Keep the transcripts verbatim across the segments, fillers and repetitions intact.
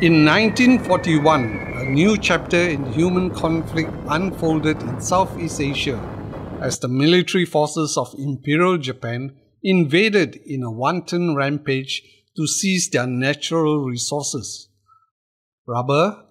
In nineteen forty-one, a new chapter in human conflict unfolded in Southeast Asia as the military forces of Imperial Japan invaded in a wanton rampage to seize their natural resources: rubber,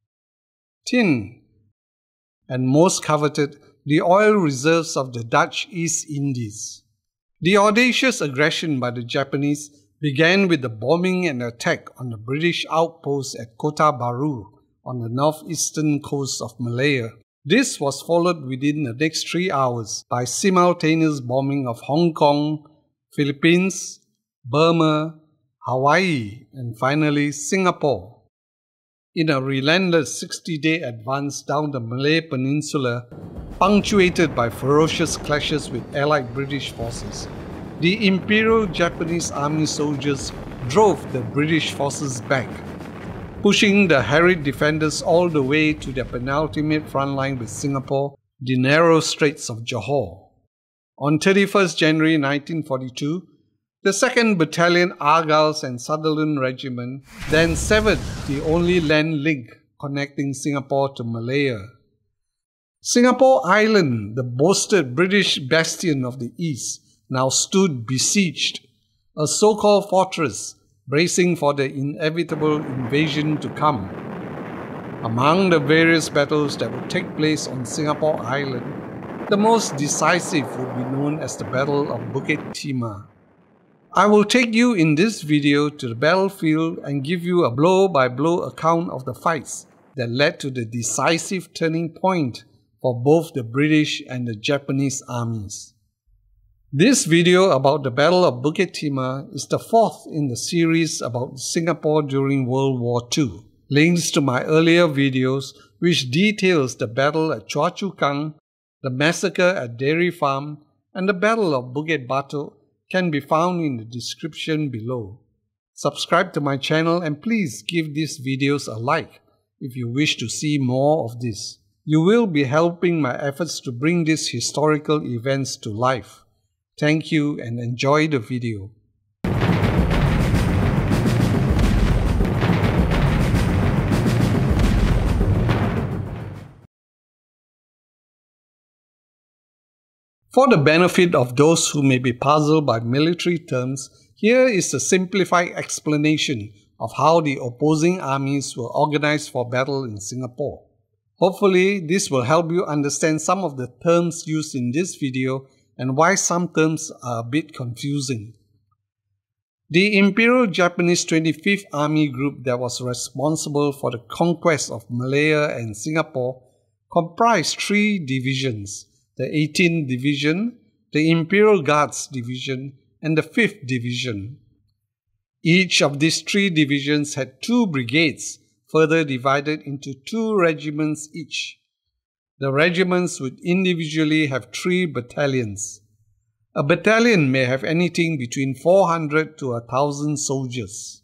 tin, and most coveted, the oil reserves of the Dutch East Indies. The audacious aggression by the Japanese began with the bombing and attack on the British outpost at Kota Baru on the northeastern coast of Malaya. This was followed within the next three hours by simultaneous bombing of Hong Kong, Philippines, Burma, Hawaii, and finally Singapore. In a relentless sixty-day advance down the Malay Peninsula, punctuated by ferocious clashes with allied British forces, the Imperial Japanese Army soldiers drove the British forces back, pushing the harried defenders all the way to their penultimate front line with Singapore, the narrow straits of Johor. On thirty-first January nineteen forty-two, the second Battalion Argylls and Sutherland Regiment then severed the only land link connecting Singapore to Malaya. Singapore Island, the boasted British bastion of the East, now stood besieged, a so-called fortress bracing for the inevitable invasion to come. Among the various battles that would take place on Singapore Island, the most decisive would be known as the Battle of Bukit Timah. I will take you in this video to the battlefield and give you a blow-by-blow account of the fights that led to the decisive turning point for both the British and the Japanese armies. This video about the Battle of Bukit Timah is the fourth in the series about Singapore during World War Two. Links to my earlier videos, which details the battle at Choa Chu Kang, the massacre at Dairy Farm, and the Battle of Bukit Batok, can be found in the description below. Subscribe to my channel and please give these videos a like if you wish to see more of this. You will be helping my efforts to bring these historical events to life. Thank you and enjoy the video. For the benefit of those who may be puzzled by military terms, here is a simplified explanation of how the opposing armies were organized for battle in Singapore. Hopefully, this will help you understand some of the terms used in this video and why some terms are a bit confusing. The Imperial Japanese twenty-fifth Army Group that was responsible for the conquest of Malaya and Singapore comprised three divisions: the eighteenth Division, the Imperial Guards Division, and the fifth Division. Each of these three divisions had two brigades, further divided into two regiments each. The regiments would individually have three battalions. A battalion may have anything between four hundred to one thousand soldiers.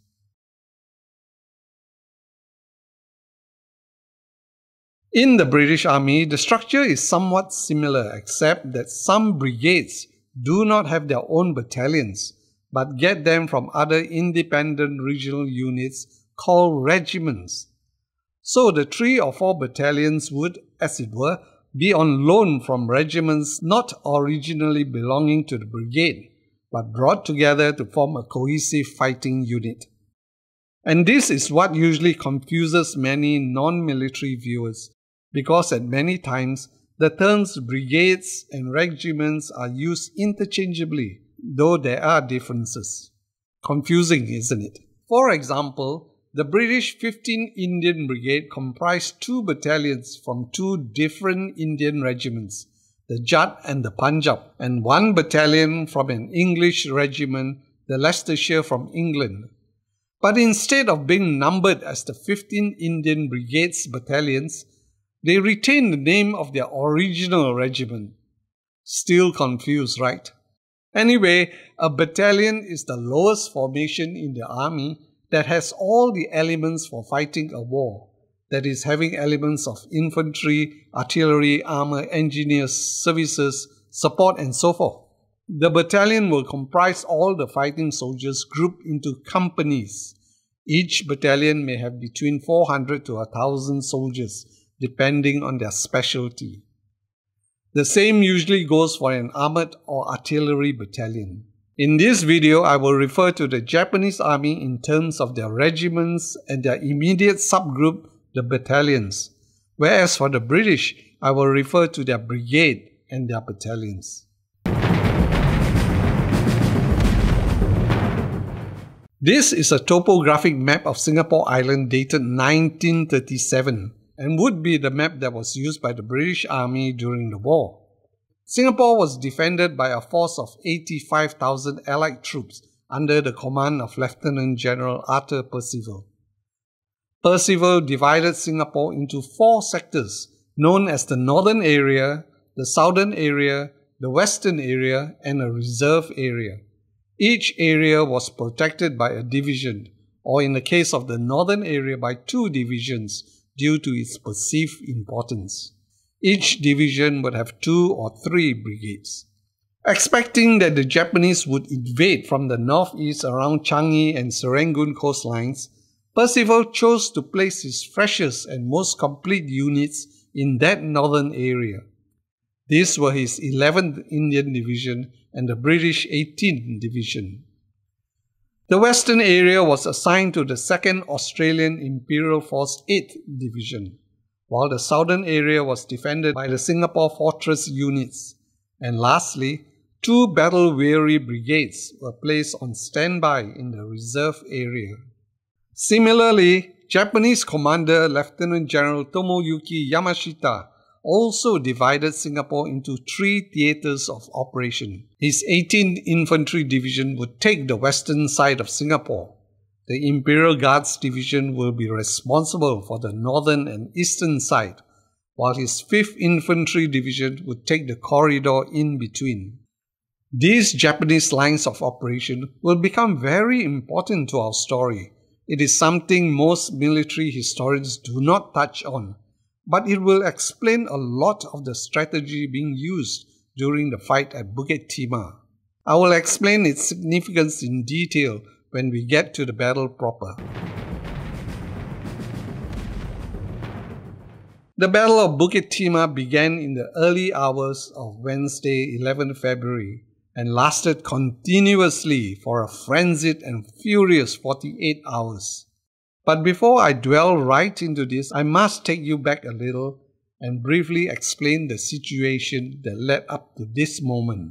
In the British Army, the structure is somewhat similar, except that some brigades do not have their own battalions, but get them from other independent regional units called regiments. So the three or four battalions would, as it were, be on loan from regiments not originally belonging to the brigade, but brought together to form a cohesive fighting unit. And this is what usually confuses many non-military viewers, because at many times the terms brigades and regiments are used interchangeably, though there are differences. Confusing, isn't it? For example, the British fifteenth Indian Brigade comprised two battalions from two different Indian regiments, the Jat and the Punjab, and one battalion from an English regiment, the Leicestershire from England. But instead of being numbered as the fifteenth Indian Brigade's battalions, they retained the name of their original regiment. Still confused, right? Anyway, a battalion is the lowest formation in the army that has all the elements for fighting a war, that is, having elements of infantry, artillery, armor, engineers, services, support, and so forth. The battalion will comprise all the fighting soldiers grouped into companies, Each battalion may have between four hundred to one thousand soldiers, depending on their specialty. The same usually goes for an armoured or artillery battalion. In this video, I will refer to the Japanese army in terms of their regiments and their immediate subgroup, the battalions, whereas for the British, I will refer to their brigade and their battalions. This is a topographic map of Singapore Island dated nineteen thirty-seven and would be the map that was used by the British Army during the war. Singapore was defended by a force of eighty-five thousand Allied troops under the command of Lieutenant General Arthur Percival. Percival divided Singapore into four sectors known as the Northern Area, the Southern Area, the Western Area, and a Reserve Area. Each area was protected by a division, or in the case of the Northern Area by two divisions due to its perceived importance. Each division would have two or three brigades. Expecting that the Japanese would invade from the northeast around Changi and Serangoon coastlines, Percival chose to place his freshest and most complete units in that northern area. These were his eleventh Indian Division and the British eighteenth Division. The western area was assigned to the second Australian Imperial Force eighth Division, while the southern area was defended by the Singapore Fortress units. And lastly, two battle-weary brigades were placed on standby in the reserve area. Similarly, Japanese Commander Lieutenant General Tomoyuki Yamashita also divided Singapore into three theatres of operation. His eighteenth Infantry Division would take the western side of Singapore. The Imperial Guards Division will be responsible for the northern and eastern side, while his fifth Infantry Division would take the corridor in between. These Japanese lines of operation will become very important to our story. It is something most military historians do not touch on, but it will explain a lot of the strategy being used during the fight at Bukit Timah. I will explain its significance in detail when we get to the battle proper. The Battle of Bukit Timah began in the early hours of Wednesday, eleventh February, and lasted continuously for a frenzied and furious forty-eight hours. But before I dwell right into this, I must take you back a little and briefly explain the situation that led up to this moment.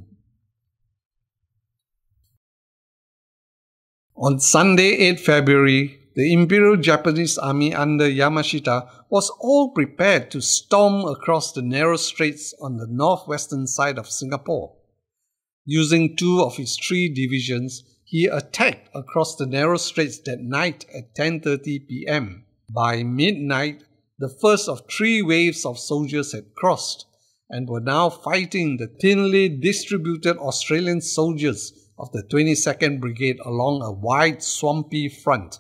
On Sunday, eighth February, the Imperial Japanese Army under Yamashita was all prepared to storm across the narrow straits on the northwestern side of Singapore. Using two of his three divisions, he attacked across the narrow straits that night at ten thirty p m By midnight, the first of three waves of soldiers had crossed and were now fighting the thinly distributed Australian soldiers of the twenty-second Brigade along a wide swampy front.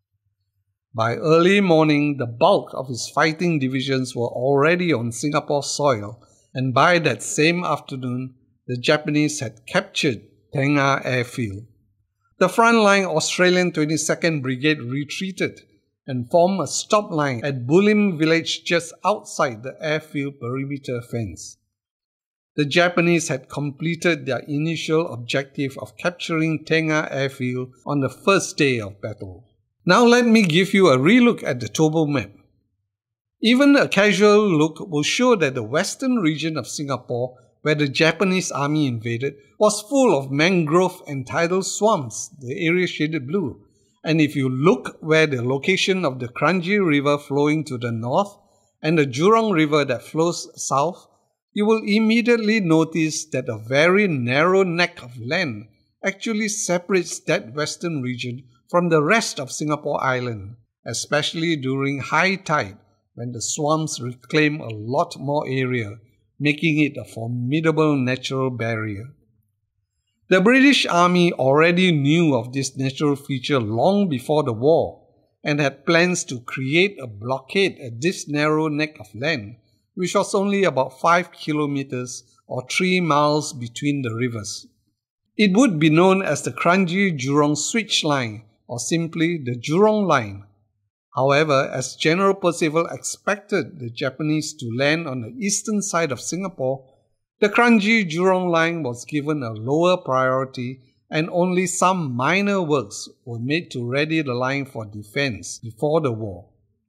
By early morning, the bulk of his fighting divisions were already on Singapore soil, and by that same afternoon, the Japanese had captured Tengah Airfield. The frontline Australian twenty-second Brigade retreated and formed a stop line at Bulim village just outside the airfield perimeter fence. The Japanese had completed their initial objective of capturing Tengah Airfield on the first day of battle. Now let me give you a relook at the topo map. Even a casual look will show that the western region of Singapore, where the Japanese army invaded, was full of mangrove and tidal swamps, the area shaded blue. And if you look where the location of the Kranji River flowing to the north and the Jurong River that flows south, you will immediately notice that a very narrow neck of land actually separates that western region from the rest of Singapore Island, especially during high tide when the swamps reclaim a lot more area, making it a formidable natural barrier. The British Army already knew of this natural feature long before the war and had plans to create a blockade at this narrow neck of land, which was only about five kilometers or three miles between the rivers. It would be known as the Kranji-Jurong Switch Line or simply the Jurong Line. However, as General Percival expected the Japanese to land on the eastern side of Singapore, the Kranji-Jurong Line was given a lower priority and only some minor works were made to ready the line for defense before the war.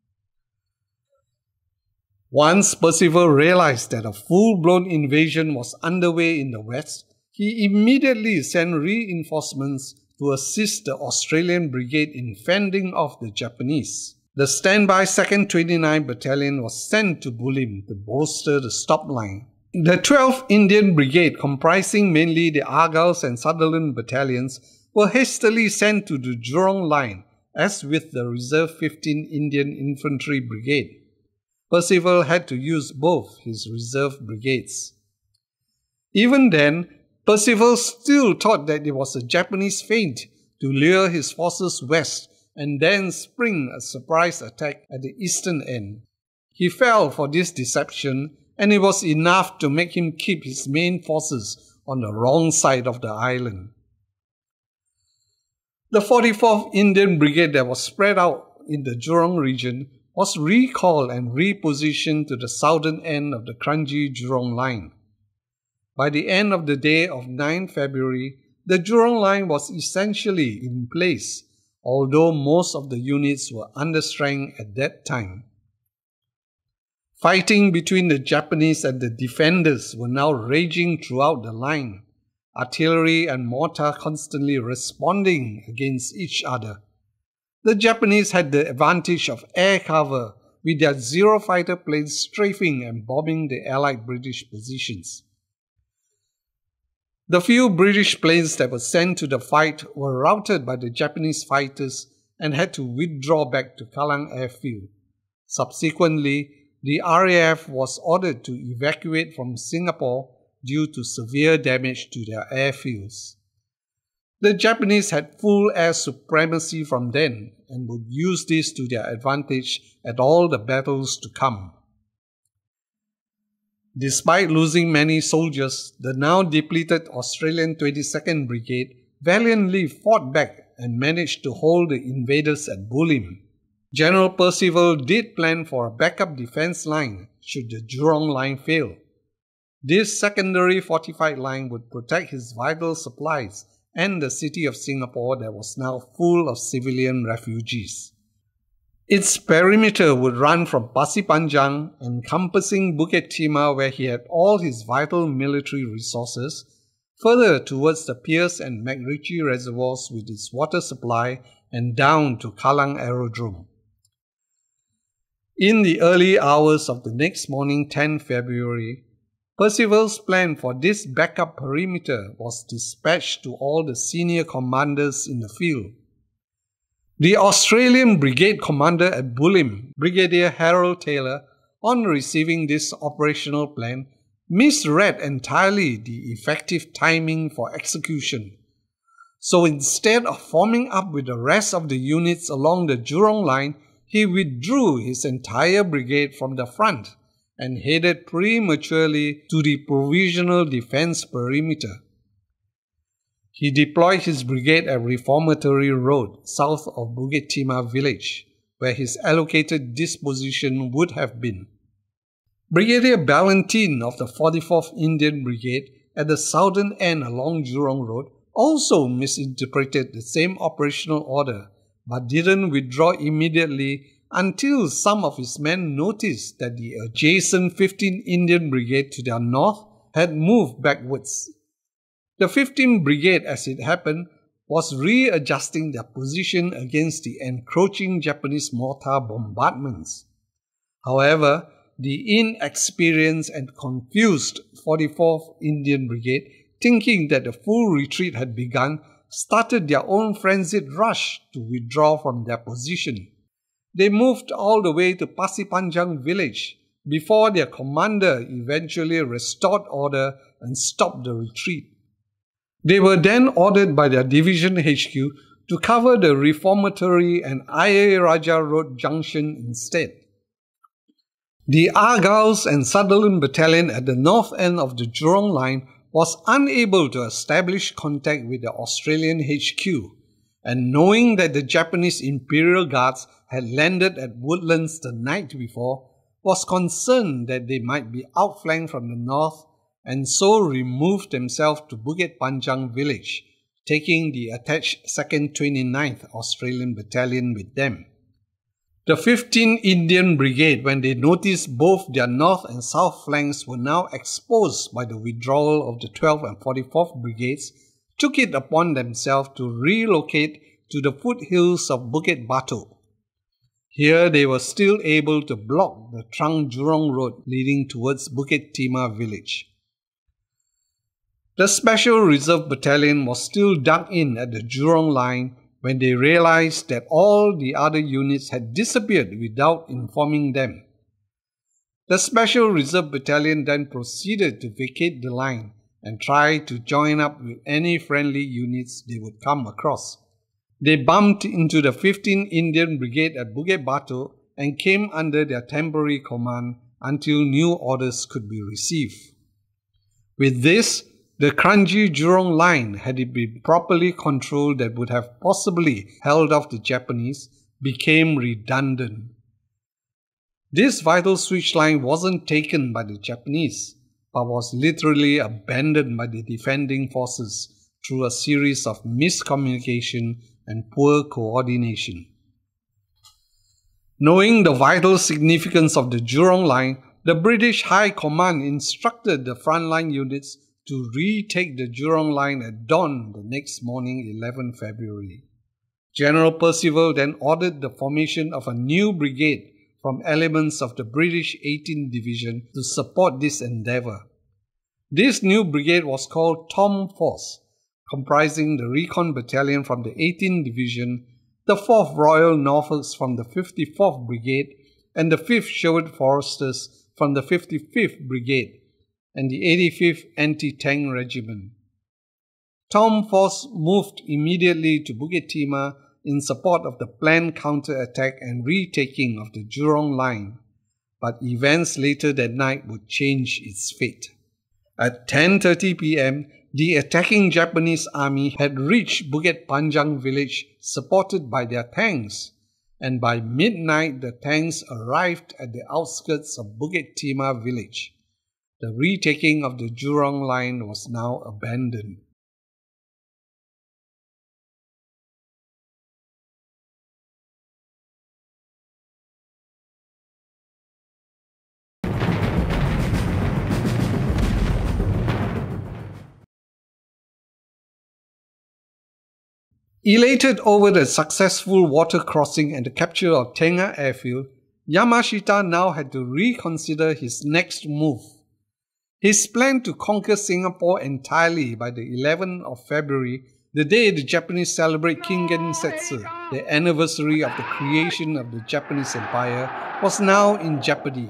Once Percival realized that a full-blown invasion was underway in the west, he immediately sent reinforcements to assist the Australian Brigade in fending off the Japanese. The standby second twenty-ninth Battalion was sent to Bulim to bolster the stop line. The twelfth Indian Brigade, comprising mainly the Argylls and Sutherland battalions, were hastily sent to the Jurong Line, as with the reserve fifteenth Indian Infantry Brigade. Percival had to use both his reserve brigades. Even then, Percival still thought that it was a Japanese feint to lure his forces west and then spring a surprise attack at the eastern end. He fell for this deception, and it was enough to make him keep his main forces on the wrong side of the island. The forty-fourth Indian Brigade that was spread out in the Jurong region was recalled and repositioned to the southern end of the Kranji-Jurong Line. By the end of the day of ninth February, the Jurong Line was essentially in place, although most of the units were under strength at that time. Fighting between the Japanese and the defenders were now raging throughout the line, artillery and mortar constantly responding against each other. The Japanese had the advantage of air cover, with their Zero fighter planes strafing and bombing the Allied British positions. The few British planes that were sent to the fight were routed by the Japanese fighters and had to withdraw back to Kallang Airfield. Subsequently, the R A F was ordered to evacuate from Singapore due to severe damage to their airfields. The Japanese had full air supremacy from then and would use this to their advantage at all the battles to come. Despite losing many soldiers, the now depleted Australian twenty-second Brigade valiantly fought back and managed to hold the invaders at Bulim. General Percival did plan for a backup defense line should the Jurong Line fail. This secondary fortified line would protect his vital supplies and the city of Singapore that was now full of civilian refugees. Its perimeter would run from Pasir Panjang, encompassing Bukit Timah where he had all his vital military resources, further towards the Pierce and MacRitchie reservoirs with its water supply, and down to Kallang Aerodrome. In the early hours of the next morning, tenth February, Percival's plan for this backup perimeter was dispatched to all the senior commanders in the field. The Australian Brigade Commander at Bulim, Brigadier Harold Taylor, on receiving this operational plan, misread entirely the effective timing for execution. So instead of forming up with the rest of the units along the Jurong Line, he withdrew his entire brigade from the front and headed prematurely to the provisional defense perimeter. He deployed his brigade at Reformatory Road, south of Bukit Timah village, where his allocated disposition would have been. Brigadier Ballantyne of the forty-fourth Indian Brigade at the southern end along Jurong Road also misinterpreted the same operational order, but didn't withdraw immediately until some of his men noticed that the adjacent fifteenth Indian Brigade to their north had moved backwards. The fifteenth Brigade, as it happened, was readjusting their position against the encroaching Japanese mortar bombardments. However, the inexperienced and confused forty-fourth Indian Brigade, thinking that the full retreat had begun, started their own frenzied rush to withdraw from their position. They moved all the way to Pasir Panjang village before their commander eventually restored order and stopped the retreat. They were then ordered by their division H Q to cover the Reformatory and Ayer Rajah Road junction instead. The Argylls and Sutherland Battalion at the north end of the Jurong Line was unable to establish contact with the Australian H Q, and knowing that the Japanese Imperial Guards had landed at Woodlands the night before, was concerned that they might be outflanked from the north and so removed themselves to Bukit Panjang village, taking the attached second twenty-ninth Australian Battalion with them. The fifteenth Indian Brigade, when they noticed both their north and south flanks were now exposed by the withdrawal of the twelfth and forty-fourth Brigades, took it upon themselves to relocate to the foothills of Bukit Batu. Here they were still able to block the Trang Jurong Road leading towards Bukit Timah village. The Special Reserve Battalion was still dug in at the Jurong line when they realized that all the other units had disappeared without informing them. The Special Reserve Battalion then proceeded to vacate the line and try to join up with any friendly units they would come across. They bumped into the fifteenth Indian Brigade at Bukit Batu and came under their temporary command until new orders could be received. With this, the Kranji Jurong line, had it been properly controlled, that would have possibly held off the Japanese, became redundant. This vital switch line wasn't taken by the Japanese, but was literally abandoned by the defending forces through a series of miscommunication and poor coordination. Knowing the vital significance of the Jurong line, the British High Command instructed the frontline units to retake the Jurong line at dawn the next morning, eleventh February. General Percival then ordered the formation of a new brigade from elements of the British eighteenth Division to support this endeavour. This new brigade was called Tom Force, comprising the Recon Battalion from the eighteenth Division, the fourth Royal Norfolks from the fifty-fourth Brigade, and the fifth Sherwood Foresters from the fifty-fifth Brigade, and the eighty-fifth Anti-Tank Regiment. Tom Force moved immediately to Bukit Timah in support of the planned counter-attack and retaking of the Jurong line, but events later that night would change its fate. At ten thirty p m, the attacking Japanese army had reached Bukit Panjang village supported by their tanks, and by midnight the tanks arrived at the outskirts of Bukit Timah village. The retaking of the Jurong line was now abandoned. Elated over the successful water crossing and the capture of Tengah airfield, Yamashita now had to reconsider his next move. His plan to conquer Singapore entirely by the eleventh of February, the day the Japanese celebrate Kingen Setsu, the anniversary of the creation of the Japanese Empire, was now in jeopardy.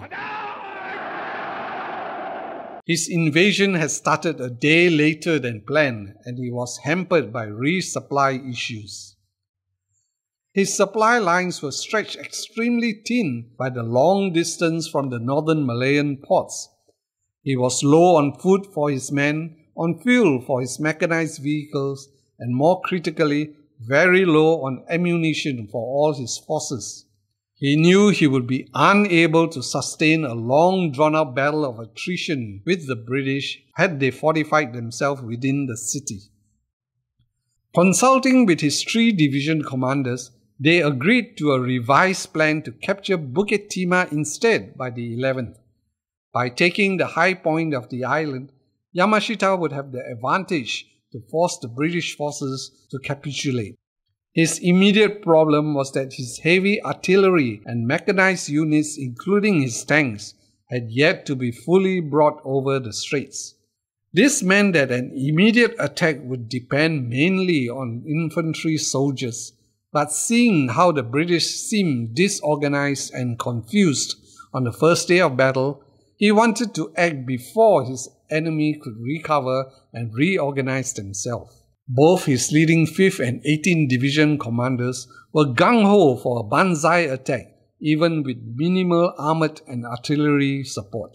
His invasion had started a day later than planned, and he was hampered by resupply issues. His supply lines were stretched extremely thin by the long distance from the northern Malayan ports. He was low on food for his men, on fuel for his mechanized vehicles, and more critically, very low on ammunition for all his forces. He knew he would be unable to sustain a long drawn-out battle of attrition with the British had they fortified themselves within the city. Consulting with his three division commanders, they agreed to a revised plan to capture Bukit Timah instead by the eleventh. By taking the high point of the island, Yamashita would have the advantage to force the British forces to capitulate. His immediate problem was that his heavy artillery and mechanized units, including his tanks, had yet to be fully brought over the straits. This meant that an immediate attack would depend mainly on infantry soldiers, but seeing how the British seemed disorganized and confused on the first day of battle, he wanted to act before his enemy could recover and reorganize themselves. Both his leading fifth and eighteenth Division commanders were gung-ho for a banzai attack, even with minimal armoured and artillery support.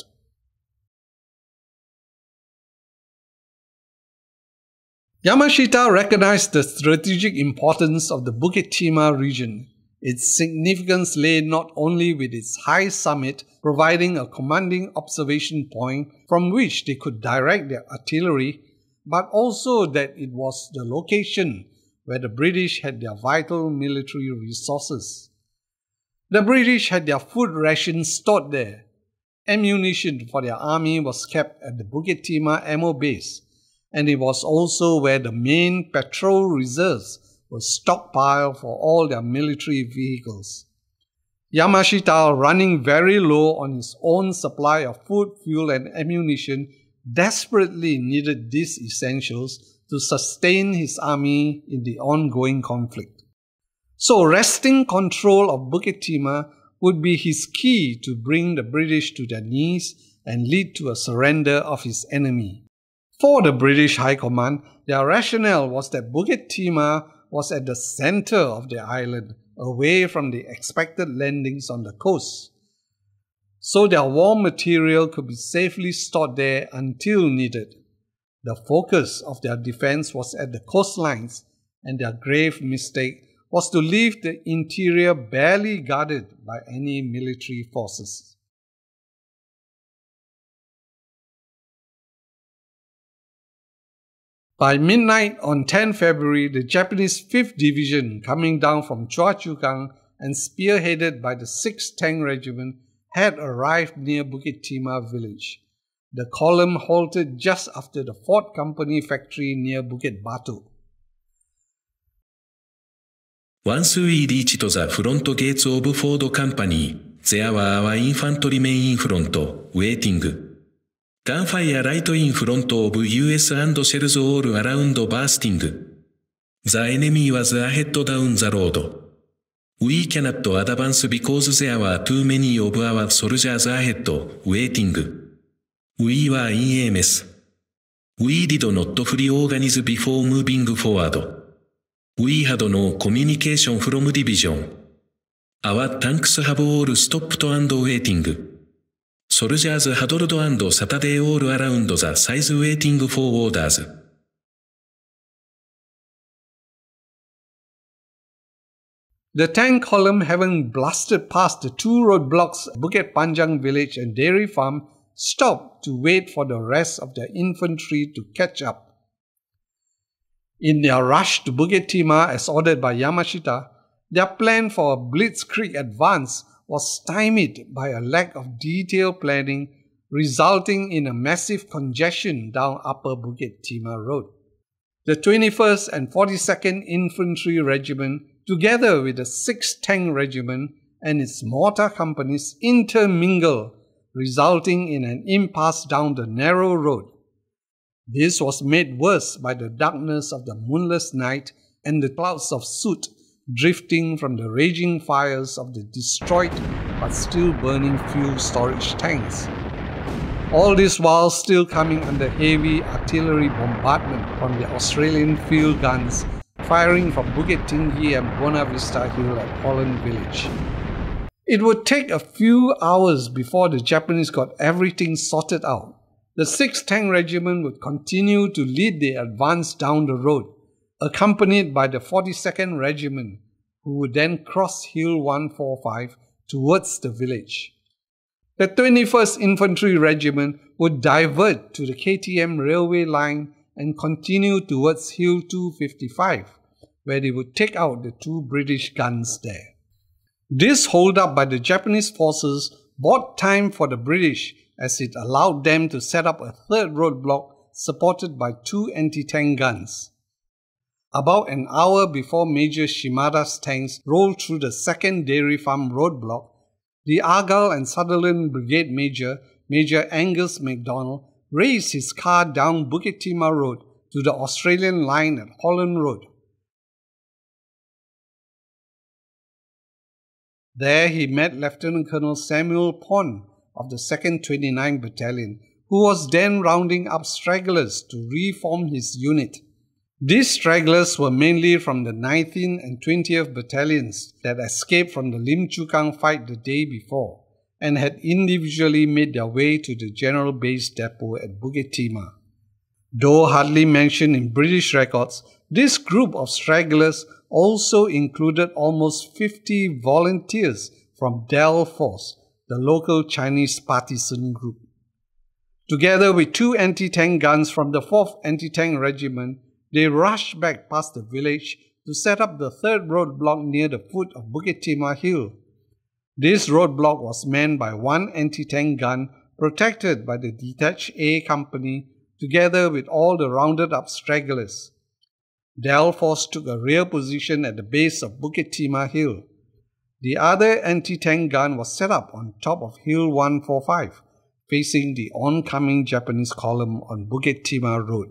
Yamashita recognized the strategic importance of the Bukit Timah region. Its significance lay not only with its high summit, providing a commanding observation point from which they could direct their artillery, but also that it was the location where the British had their vital military resources. The British had their food rations stored there. Ammunition for their army was kept at the Bukit Timah ammo base, and it was also where the main petrol reserves were stockpiled for all their military vehicles. Yamashita, running very low on his own supply of food, fuel and ammunition, desperately needed these essentials to sustain his army in the ongoing conflict. So wresting control of Bukit Timah would be his key to bring the British to their knees and lead to a surrender of his enemy. For the British High Command, their rationale was that Bukit Timah was at the center of the island, away from the expected landings on the coast, so their war material could be safely stored there until needed. The focus of their defense was at the coastlines, and their grave mistake was to leave the interior barely guarded by any military forces. By midnight on the tenth of February, the Japanese fifth Division, coming down from Chua Chu Kang and spearheaded by the sixth Tank Regiment, had arrived near Bukit Timah village. The column halted just after the fourth Company factory near Bukit Batu. Once we reached the front gates of Ford Company, there were our infantrymen in front, waiting. Gunfire right in front of U S and shells all around bursting. The enemy was ahead down the road. We cannot advance because there were too many of our soldiers ahead, waiting. We were in a mess. We did not fully organize before moving forward. We had no communication from division. Our tanks have all stopped and waiting. Soldiers huddled and sat all around the sides waiting for orders. The tank column, having blasted past the two roadblocks at Bukit Panjang village and dairy farm, stopped to wait for the rest of their infantry to catch up. In their rush to Bukit Timah as ordered by Yamashita, their plan for a blitzkrieg advance was stymied by a lack of detailed planning, resulting in a massive congestion down Upper Bukit Timah Road. The twenty-first and forty-second Infantry Regiment, together with the sixth Tank Regiment and its mortar companies, intermingled, resulting in an impasse down the narrow road. This was made worse by the darkness of the moonless night and the clouds of soot drifting from the raging fires of the destroyed but still burning fuel storage tanks. All this while still coming under heavy artillery bombardment from the Australian field guns firing from Bukit Tinggi and Buona Vista Hill at Holland Village. It would take a few hours before the Japanese got everything sorted out. The sixth Tank Regiment would continue to lead the advance down the road, accompanied by the forty-second Regiment, who would then cross Hill one forty-five towards the village. The twenty-first Infantry Regiment would divert to the K T M railway line and continue towards Hill two fifty-five, where they would take out the two British guns there. This hold-up by the Japanese forces bought time for the British, as it allowed them to set up a third roadblock supported by two anti-tank guns. About an hour before Major Shimada's tanks rolled through the second dairy farm roadblock, the Argyll and Sutherland Brigade Major, Major Angus MacDonald, raced his car down Bukit Timah Road to the Australian line at Holland Road. There he met Lieutenant Colonel Samuel Pond of the second twenty-ninth Battalion, who was then rounding up stragglers to reform his unit. These stragglers were mainly from the nineteenth and twentieth Battalions that escaped from the Lim Chu Kang fight the day before and had individually made their way to the General Base Depot at Bukit Timah. Though hardly mentioned in British records, this group of stragglers also included almost fifty volunteers from Del Force, the local Chinese partisan group. Together with two anti-tank guns from the fourth Anti-Tank Regiment, they rushed back past the village to set up the third roadblock near the foot of Bukit Timah Hill. This roadblock was manned by one anti-tank gun protected by the detached A Company together with all the rounded-up stragglers. Del Force took a rear position at the base of Bukit Timah Hill. The other anti-tank gun was set up on top of Hill one forty-five, facing the oncoming Japanese column on Bukit Timah Road.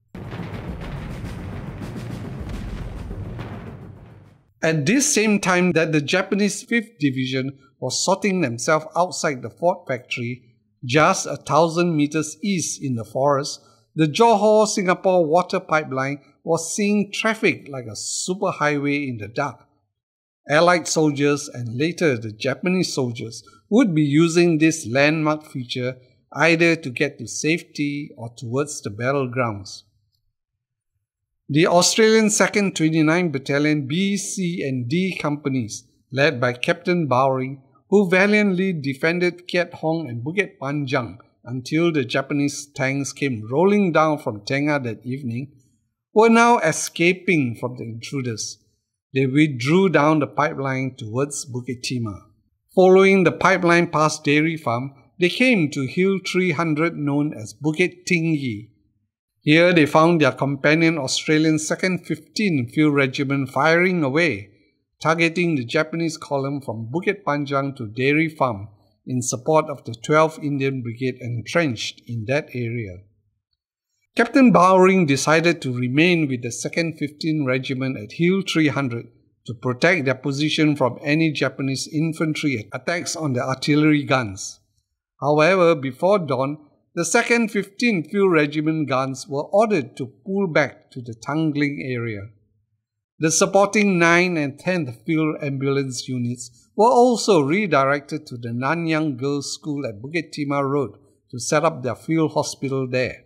At this same time that the Japanese fifth Division was sorting themselves outside the Fort Factory, just a thousand meters east in the forest, the Johor-Singapore water pipeline was seeing traffic like a superhighway in the dark. Allied soldiers and later the Japanese soldiers would be using this landmark feature either to get to safety or towards the battlegrounds. The Australian second twenty-ninth Battalion B, C and D companies, led by Captain Bowring, who valiantly defended Kiat Hong and Bukit Panjang until the Japanese tanks came rolling down from Tengah that evening, were now escaping from the intruders. They withdrew down the pipeline towards Bukit Timah. Following the pipeline past Dairy Farm, they came to Hill three hundred known as Bukit Tinggi. Here they found their companion Australian second fifteenth Field Regiment firing away, targeting the Japanese column from Bukit Panjang to Dairy Farm in support of the twelfth Indian Brigade entrenched in that area. Captain Bowring decided to remain with the second fifteenth Regiment at Hill three hundred to protect their position from any Japanese infantry attacks on the artillery guns. However, before dawn, the second fifteenth Field Regiment guns were ordered to pull back to the Tangling area. The supporting ninth and tenth Field Ambulance units were also redirected to the Nanyang Girls' School at Bukit Timah Road to set up their field hospital there.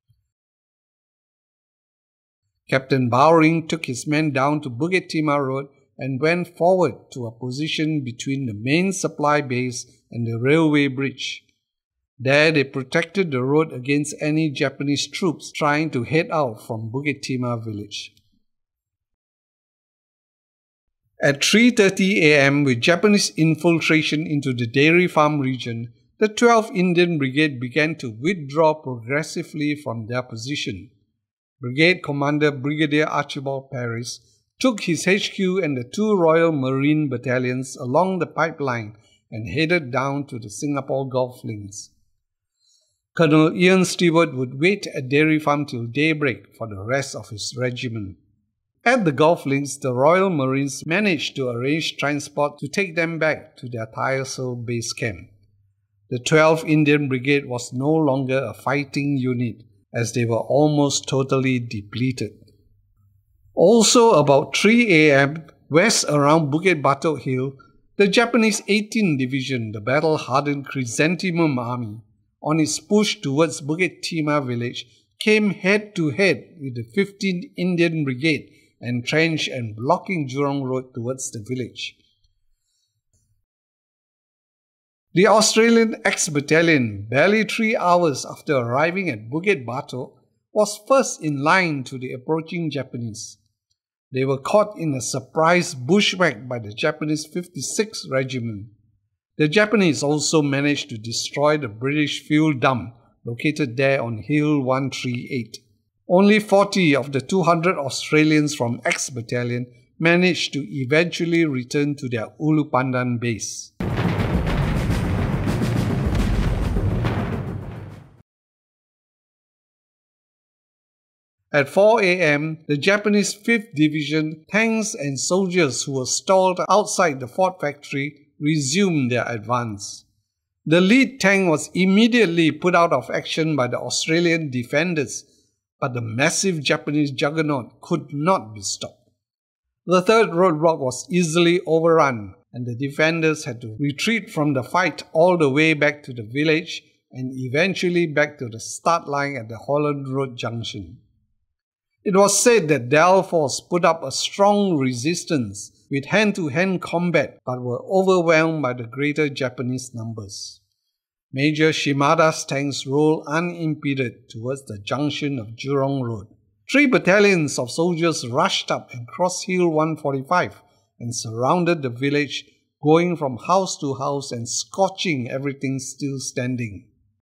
Captain Bowring took his men down to Bukit Timah Road and went forward to a position between the main supply base and the railway bridge. There they protected the road against any Japanese troops trying to head out from Bukit Timah village. At three thirty a m, with Japanese infiltration into the Dairy Farm region, the twelfth Indian Brigade began to withdraw progressively from their position. Brigade Commander Brigadier Archibald Paris took his H Q and the two Royal Marine battalions along the pipeline and headed down to the Singapore Golf Links. Colonel Ian Stewart would wait at Dairy Farm till daybreak for the rest of his regiment. At the Golf Links, the Royal Marines managed to arrange transport to take them back to their Tyersall base camp. The twelfth Indian Brigade was no longer a fighting unit, as they were almost totally depleted. Also about three a m, west around Bukit Batok Hill, the Japanese eighteenth Division, the battle-hardened Chrysanthemum Army, on its push towards Bukit Timah village, came head-to-head with the fifteenth Indian Brigade, entrenched and blocking Jurong Road towards the village. The Australian X Battalion, barely three hours after arriving at Bukit Batok, was first in line to the approaching Japanese. They were caught in a surprise bushwhack by the Japanese fifty-sixth Regiment. The Japanese also managed to destroy the British fuel dump located there on Hill one thirty-eight. Only forty of the two hundred Australians from X Battalion managed to eventually return to their Ulu Pandan base. At four a m, the Japanese fifth Division tanks and soldiers who were stalled outside the Fort Factory resumed their advance. The lead tank was immediately put out of action by the Australian defenders, but the massive Japanese juggernaut could not be stopped. The third roadblock was easily overrun, and the defenders had to retreat from the fight all the way back to the village and eventually back to the start line at the Holland Road junction. It was said that Dal Force put up a strong resistance with hand-to-hand combat but were overwhelmed by the greater Japanese numbers. Major Shimada's tanks rolled unimpeded towards the junction of Jurong Road. Three battalions of soldiers rushed up and crossed Hill one forty-five and surrounded the village, going from house to house and scorching everything still standing.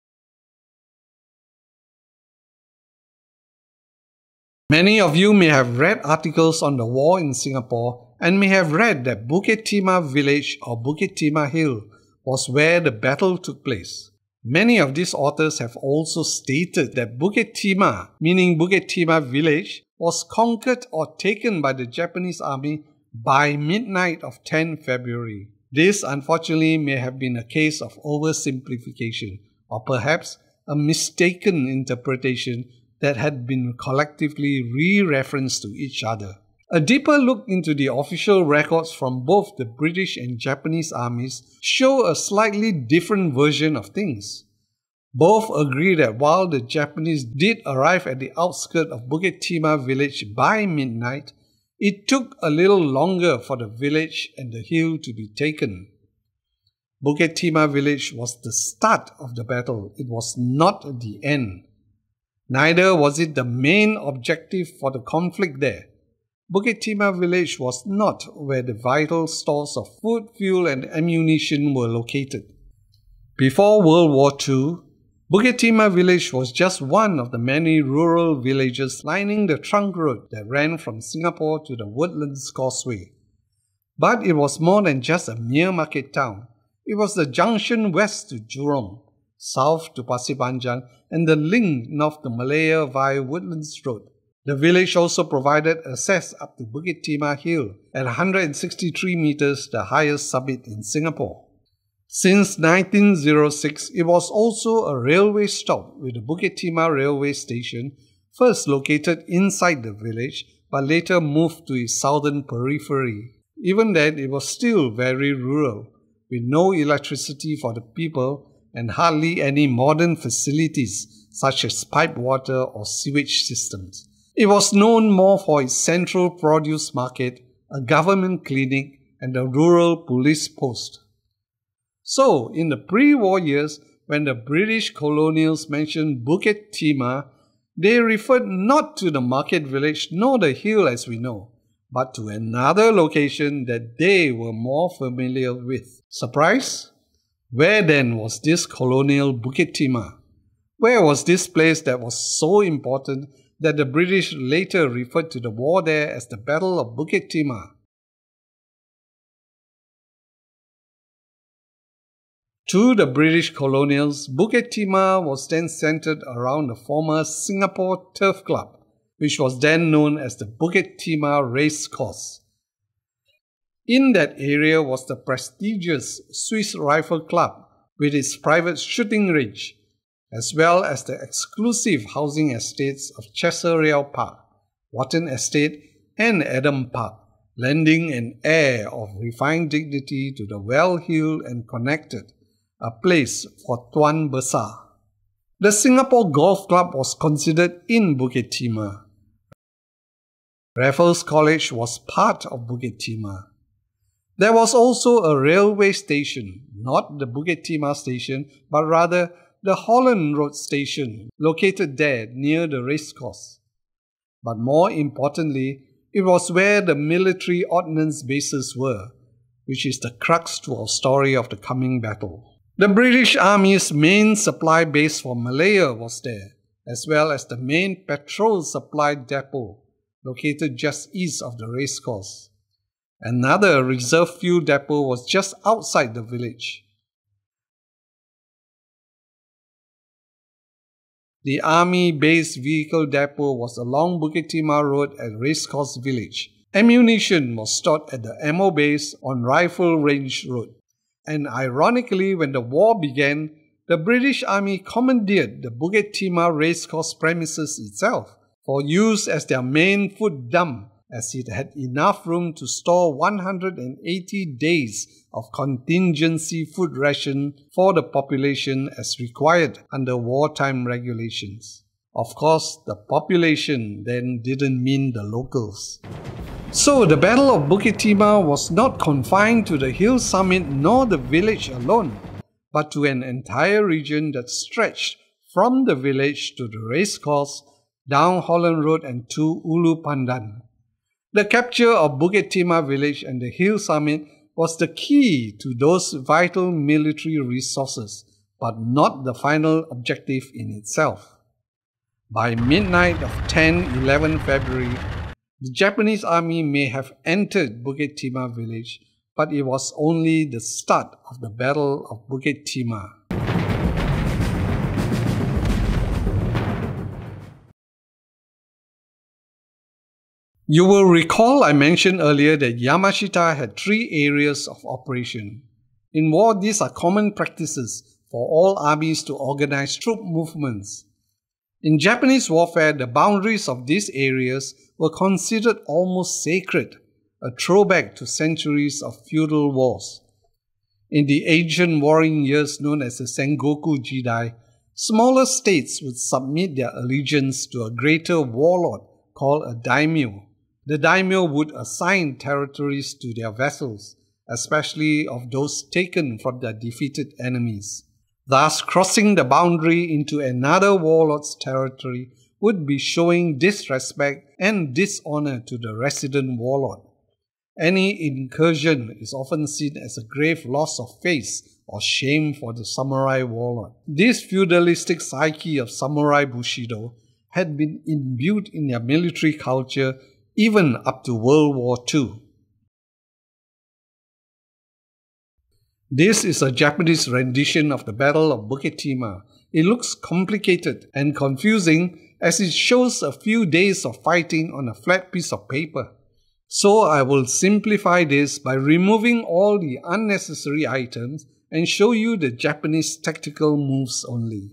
Many of you may have read articles on the war in Singapore and may have read that Bukit Timah village or Bukit Timah Hill was where the battle took place. Many of these authors have also stated that Bukit Timah, meaning Bukit Timah village, was conquered or taken by the Japanese army by midnight of the tenth of February. This unfortunately may have been a case of oversimplification or perhaps a mistaken interpretation that had been collectively re-referenced to each other. A deeper look into the official records from both the British and Japanese armies show a slightly different version of things. Both agree that while the Japanese did arrive at the outskirts of Bukit Timah village by midnight, it took a little longer for the village and the hill to be taken. Bukit Timah village was the start of the battle, it was not the end. Neither was it the main objective for the conflict there. Bukit Timah village was not where the vital stores of food, fuel and ammunition were located. Before World War Two, Bukit Timah village was just one of the many rural villages lining the trunk road that ran from Singapore to the Woodlands Causeway. But it was more than just a mere market town. It was the junction west to Jurong, south to Pasir Panjang, and the link north to Malaya via Woodlands Road. The village also provided access up to Bukit Timah Hill at one hundred sixty-three meters, the highest summit in Singapore. Since nineteen oh six, it was also a railway stop with the Bukit Timah railway station, first located inside the village but later moved to its southern periphery. Even then, it was still very rural, with no electricity for the people and hardly any modern facilities such as pipe water or sewage systems. It was known more for its central produce market, a government clinic, and a rural police post. So, in the pre-war years, when the British colonials mentioned Bukit Timah, they referred not to the market village nor the hill as we know, but to another location that they were more familiar with. Surprise? Where then was this colonial Bukit Timah? Where was this place that was so important that the British later referred to the war there as the Battle of Bukit Timah? To the British colonials, Bukit Timah was then centered around the former Singapore Turf Club, which was then known as the Bukit Timah Racecourse. In that area was the prestigious Swiss Rifle Club with its private shooting range, as well as the exclusive housing estates of Cheseriau Park, Watten Estate and Adam Park, lending an air of refined dignity to the well-heeled and connected, a place for Tuan Besar. The Singapore Golf Club was considered in Bukit Timah. Raffles College was part of Bukit Timah. There was also a railway station, not the Bukit Timah station, but rather the Holland Road station, located there near the racecourse. But more importantly, it was where the military ordnance bases were, which is the crux to our story of the coming battle. The British Army's main supply base for Malaya was there, as well as the main petrol supply depot, located just east of the racecourse. Another reserve fuel depot was just outside the village. The Army Base Vehicle Depot was along Bukit Timah Road at Racecourse Village. Ammunition was stored at the ammo base on Rifle Range Road. And ironically, when the war began, the British Army commandeered the Bukit Timah Racecourse premises itself for use as their main food dump as it had enough room to store one hundred eighty days of contingency food ration for the population as required under wartime regulations. Of course, the population then didn't mean the locals. So the Battle of Bukit Timah was not confined to the hill summit nor the village alone, but to an entire region that stretched from the village to the racecourse, down Holland Road and to Ulu Pandan. The capture of Bukit Timah village and the hill summit was the key to those vital military resources, but not the final objective in itself. By midnight of tenth to eleventh February, the Japanese army may have entered Bukit Timah village, but it was only the start of the Battle of Bukit Timah. You will recall I mentioned earlier that Yamashita had three areas of operation. In war, these are common practices for all armies to organize troop movements. In Japanese warfare, the boundaries of these areas were considered almost sacred, a throwback to centuries of feudal wars. In the ancient warring years known as the Sengoku Jidai, smaller states would submit their allegiance to a greater warlord called a daimyo. The daimyo would assign territories to their vassals, especially of those taken from their defeated enemies. Thus, crossing the boundary into another warlord's territory would be showing disrespect and dishonor to the resident warlord. Any incursion is often seen as a grave loss of face or shame for the samurai warlord. This feudalistic psyche of samurai bushido had been imbued in their military culture even up to World War Two. This is a Japanese rendition of the Battle of Bukit Timah. It looks complicated and confusing as it shows a few days of fighting on a flat piece of paper. So I will simplify this by removing all the unnecessary items and show you the Japanese tactical moves only.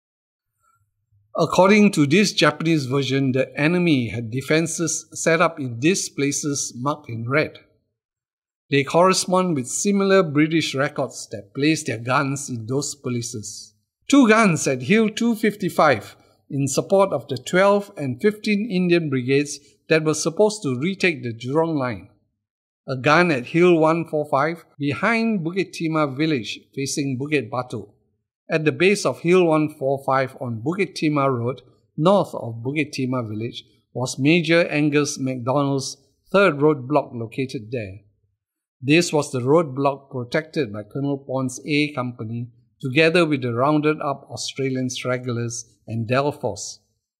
According to this Japanese version, the enemy had defenses set up in these places marked in red. They correspond with similar British records that place their guns in those places. Two guns at Hill two fifty-five in support of the twelfth and fifteenth Indian Brigades that were supposed to retake the Jurong line. A gun at Hill one forty-five behind Bukit Timah village facing Bukit Batu. At the base of Hill one forty-five on Bukit Timah Road, north of Bukit Timah village, was Major Angus MacDonald's third roadblock located there. This was the roadblock protected by Colonel Pond's A Company, together with the rounded-up Australian stragglers and Delphos.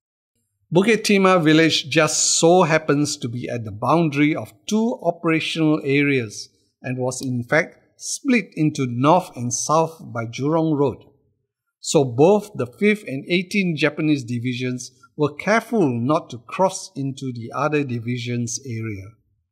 Bukit Timah village just so happens to be at the boundary of two operational areas and was in fact split into north and south by Jurong Road. So both the fifth and eighteenth Japanese divisions were careful not to cross into the other division's area.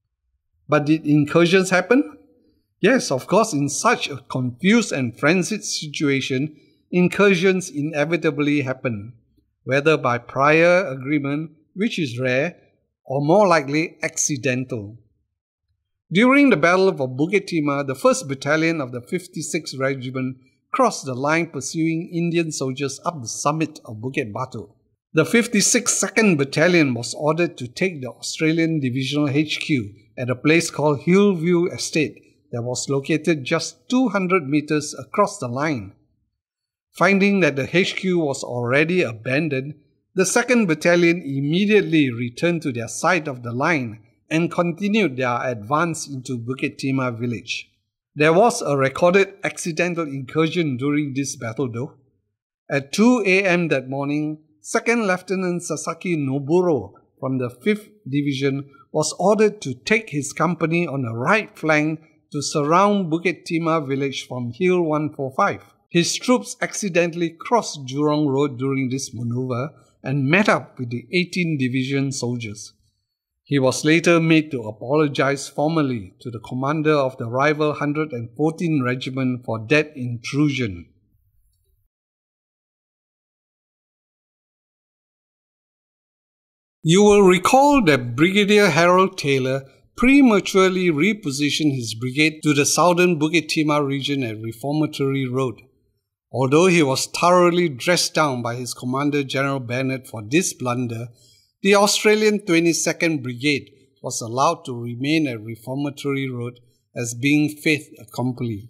But did incursions happen? Yes, of course, in such a confused and frenzied situation, incursions inevitably happen, whether by prior agreement, which is rare, or more likely accidental. During the Battle of Bukit Timah, the first Battalion of the fifty-sixth Regiment crossed the line pursuing Indian soldiers up the summit of Bukit Batu. The fifty-sixth second Battalion was ordered to take the Australian Divisional H Q at a place called Hillview Estate that was located just two hundred meters across the line. Finding that the H Q was already abandoned, the second Battalion immediately returned to their side of the line and continued their advance into Bukit Timah village. There was a recorded accidental incursion during this battle though. At two A M that morning, Second Lieutenant Sasaki Noburo from the fifth Division was ordered to take his company on the right flank to surround Bukit Timah village from Hill one forty-five. His troops accidentally crossed Jurong Road during this maneuver and met up with the eighteenth Division soldiers. He was later made to apologize formally to the commander of the rival one hundred fourteenth Regiment for that intrusion. You will recall that Brigadier Harold Taylor prematurely repositioned his brigade to the southern Bukit Timah region at Reformatory Road. Although he was thoroughly dressed down by his commander General Bennett for this blunder, the Australian twenty-second Brigade was allowed to remain at Reformatory Road as being fait accompli.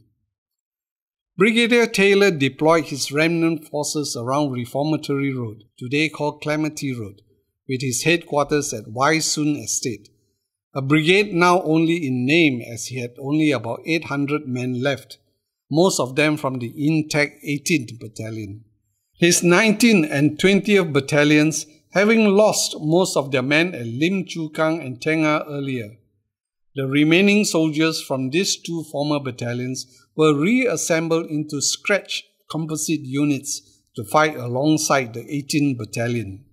Brigadier Taylor deployed his remnant forces around Reformatory Road, today called Clementi Road, with his headquarters at Wai Sun Estate, a brigade now only in name as he had only about eight hundred men left, most of them from the intact eighteenth Battalion. His nineteenth and twentieth Battalions having lost most of their men at Lim Chu Kang and Tengah earlier. The remaining soldiers from these two former battalions were reassembled into scratch composite units to fight alongside the eighteenth Battalion.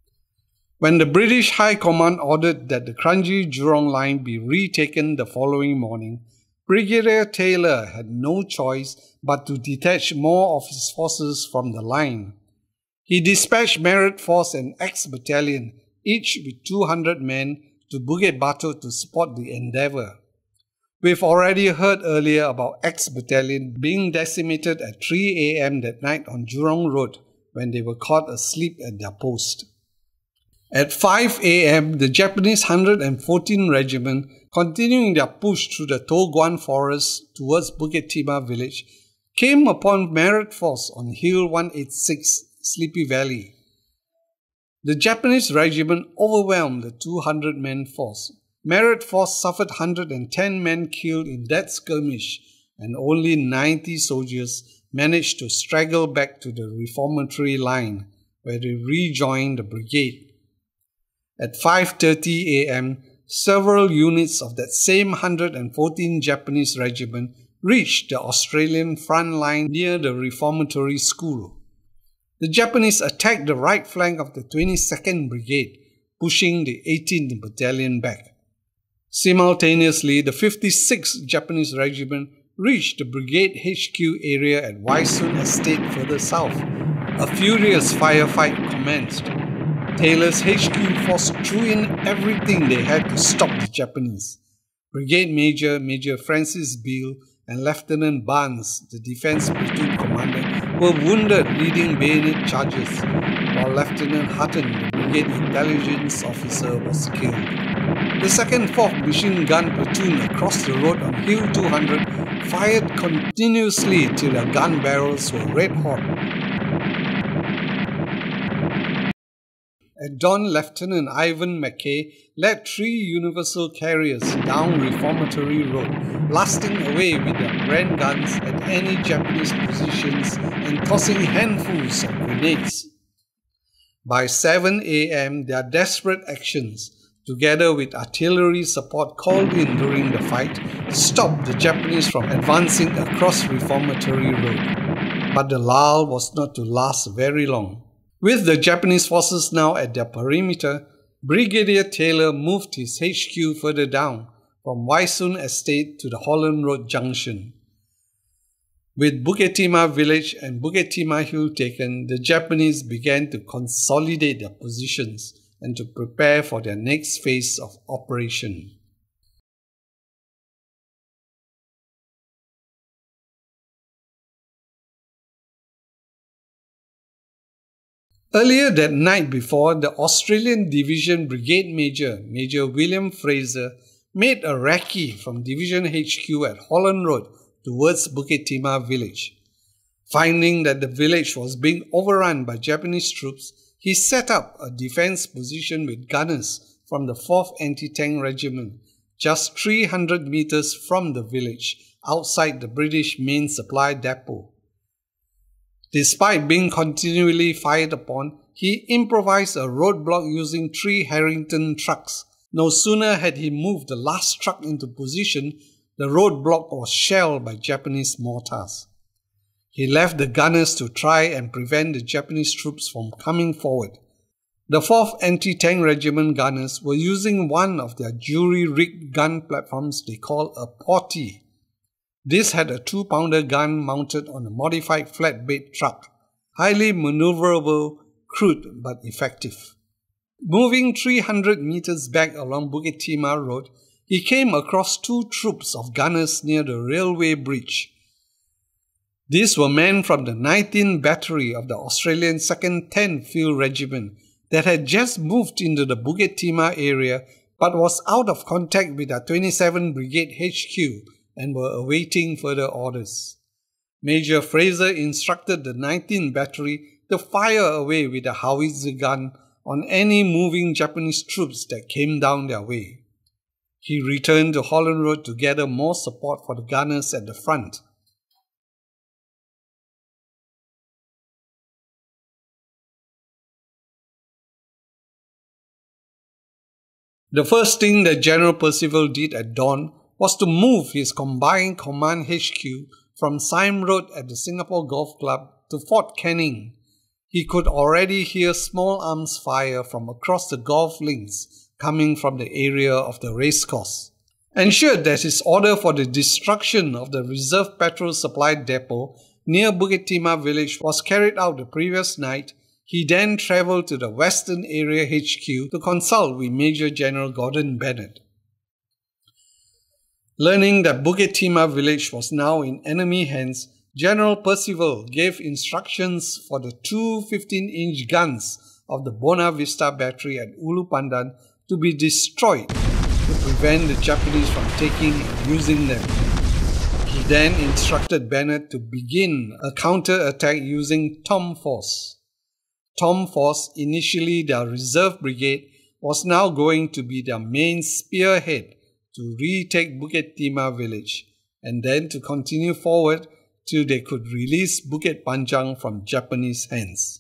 When the British High Command ordered that the Kranji-Jurong line be retaken the following morning, Brigadier Taylor had no choice but to detach more of his forces from the line. He dispatched Merit Force and X Battalion, each with two hundred men, to Bukit Batok to support the endeavour. We've already heard earlier about X Battalion being decimated at three a m that night on Jurong Road when they were caught asleep at their post. At five a m, the Japanese one hundred fourteenth Regiment, continuing their push through the To Guan Forest towards Bukit Timah village, came upon Merit Force on Hill one eighty-six, Sleepy Valley. The Japanese regiment overwhelmed the two hundred men force. Merit Force suffered one hundred ten men killed in that skirmish, and only ninety soldiers managed to straggle back to the reformatory line, where they rejoined the brigade. At five thirty a m, several units of that same one hundred fourteenth Japanese Regiment reached the Australian front line near the Reformatory School. The Japanese attacked the right flank of the twenty-second Brigade, pushing the eighteenth Battalion back. Simultaneously, the fifty-sixth Japanese Regiment reached the Brigade H Q area at Wai Sun Estate further south. A furious firefight commenced. Taylor's H Q force threw in everything they had to stop the Japanese. Brigade Major Major Francis Beale and Lieutenant Barnes, the Defence Platoon Commander, were wounded leading bayonet charges, while Lieutenant Hutton, the Brigade Intelligence Officer, was killed. The second fourth Machine Gun Platoon across the road on Hill two hundred fired continuously till their gun barrels were red hot. At dawn, Lieutenant Ivan Mackay led three Universal carriers down Reformatory Road, blasting away with their Bren guns at any Japanese positions and tossing handfuls of grenades. By seven a m, their desperate actions, together with artillery support called in during the fight, stopped the Japanese from advancing across Reformatory Road. But the lull was not to last very long. With the Japanese forces now at their perimeter, Brigadier Taylor moved his H Q further down from Wai Sun Estate to the Holland Road Junction. With Bukit Timah village and Bukit Timah Hill taken, the Japanese began to consolidate their positions and to prepare for their next phase of operation. Earlier that night before, the Australian Division Brigade Major, Major William Fraser, made a recce from Division H Q at Holland Road towards Bukit Timah village. Finding that the village was being overrun by Japanese troops, he set up a defence position with gunners from the fourth Anti-Tank Regiment, just three hundred metres from the village, outside the British main supply depot. Despite being continually fired upon, he improvised a roadblock using three Harrington trucks. No sooner had he moved the last truck into position, the roadblock was shelled by Japanese mortars. He left the gunners to try and prevent the Japanese troops from coming forward. The fourth Anti-Tank Regiment gunners were using one of their jury-rigged gun platforms they call a potty. This had a two-pounder gun mounted on a modified flatbed truck, highly maneuverable, crude but effective. Moving three hundred meters back along Bukit Timah Road, he came across two troops of gunners near the railway bridge. These were men from the nineteenth Battery of the Australian second tenth Field Regiment that had just moved into the Bukit Timah area but was out of contact with the twenty-seventh Brigade H Q and were awaiting further orders. Major Fraser instructed the nineteenth Battery to fire away with a howitzer gun on any moving Japanese troops that came down their way. He returned to Holland Road to gather more support for the gunners at the front. The first thing that General Percival did at dawn was to move his combined command H Q from Sime Road at the Singapore Golf Club to Fort Canning. He could already hear small arms fire from across the golf links coming from the area of the racecourse. Ensured that his order for the destruction of the reserve petrol supply depot near Bukit Timah village was carried out the previous night, he then travelled to the Western Area H Q to consult with Major General Gordon Bennett. Learning that Bukit Timah village was now in enemy hands, General Percival gave instructions for the two fifteen-inch guns of the Buona Vista Battery at Ulu Pandan to be destroyed to prevent the Japanese from taking and using them. He then instructed Bennett to begin a counter-attack using Tom Force. Tom Force, initially their reserve brigade, was now going to be their main spearhead to retake Bukit Timah village and then to continue forward till they could release Bukit Panjang from Japanese hands.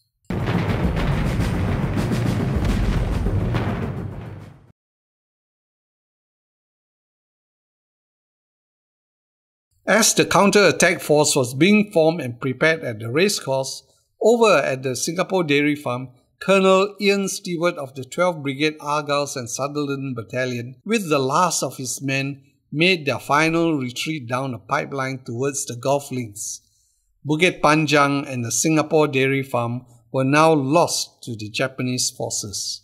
As the counter-attack force was being formed and prepared at the racecourse, over at the Singapore Dairy Farm, Colonel Ian Stewart of the twelfth Brigade Argylls and Sutherland Battalion, with the last of his men, made their final retreat down a pipeline towards the golf links. Bukit Panjang and the Singapore Dairy Farm were now lost to the Japanese forces.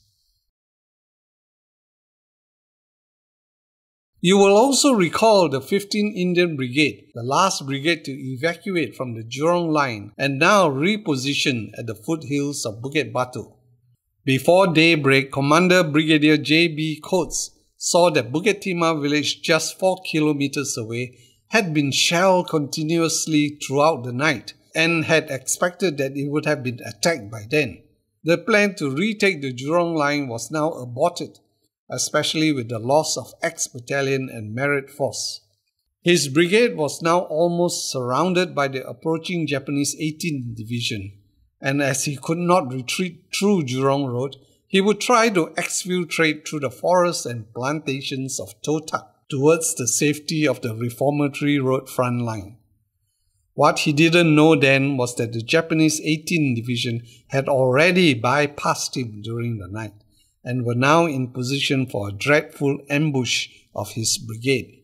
You will also recall the fifteenth Indian Brigade, the last brigade to evacuate from the Jurong line and now repositioned at the foothills of Bukit Batu. Before daybreak, Commander Brigadier J B Coates saw that Bukit Timah village just four kilometers away had been shelled continuously throughout the night and had expected that it would have been attacked by then. The plan to retake the Jurong line was now aborted, especially with the loss of X Battalion and Merit Force. His brigade was now almost surrounded by the approaching Japanese eighteenth Division, and as he could not retreat through Jurong Road, he would try to exfiltrate through the forests and plantations of Toh Tak towards the safety of the Reformatory Road front line. What he didn't know then was that the Japanese eighteenth Division had already bypassed him during the night and were now in position for a dreadful ambush of his brigade.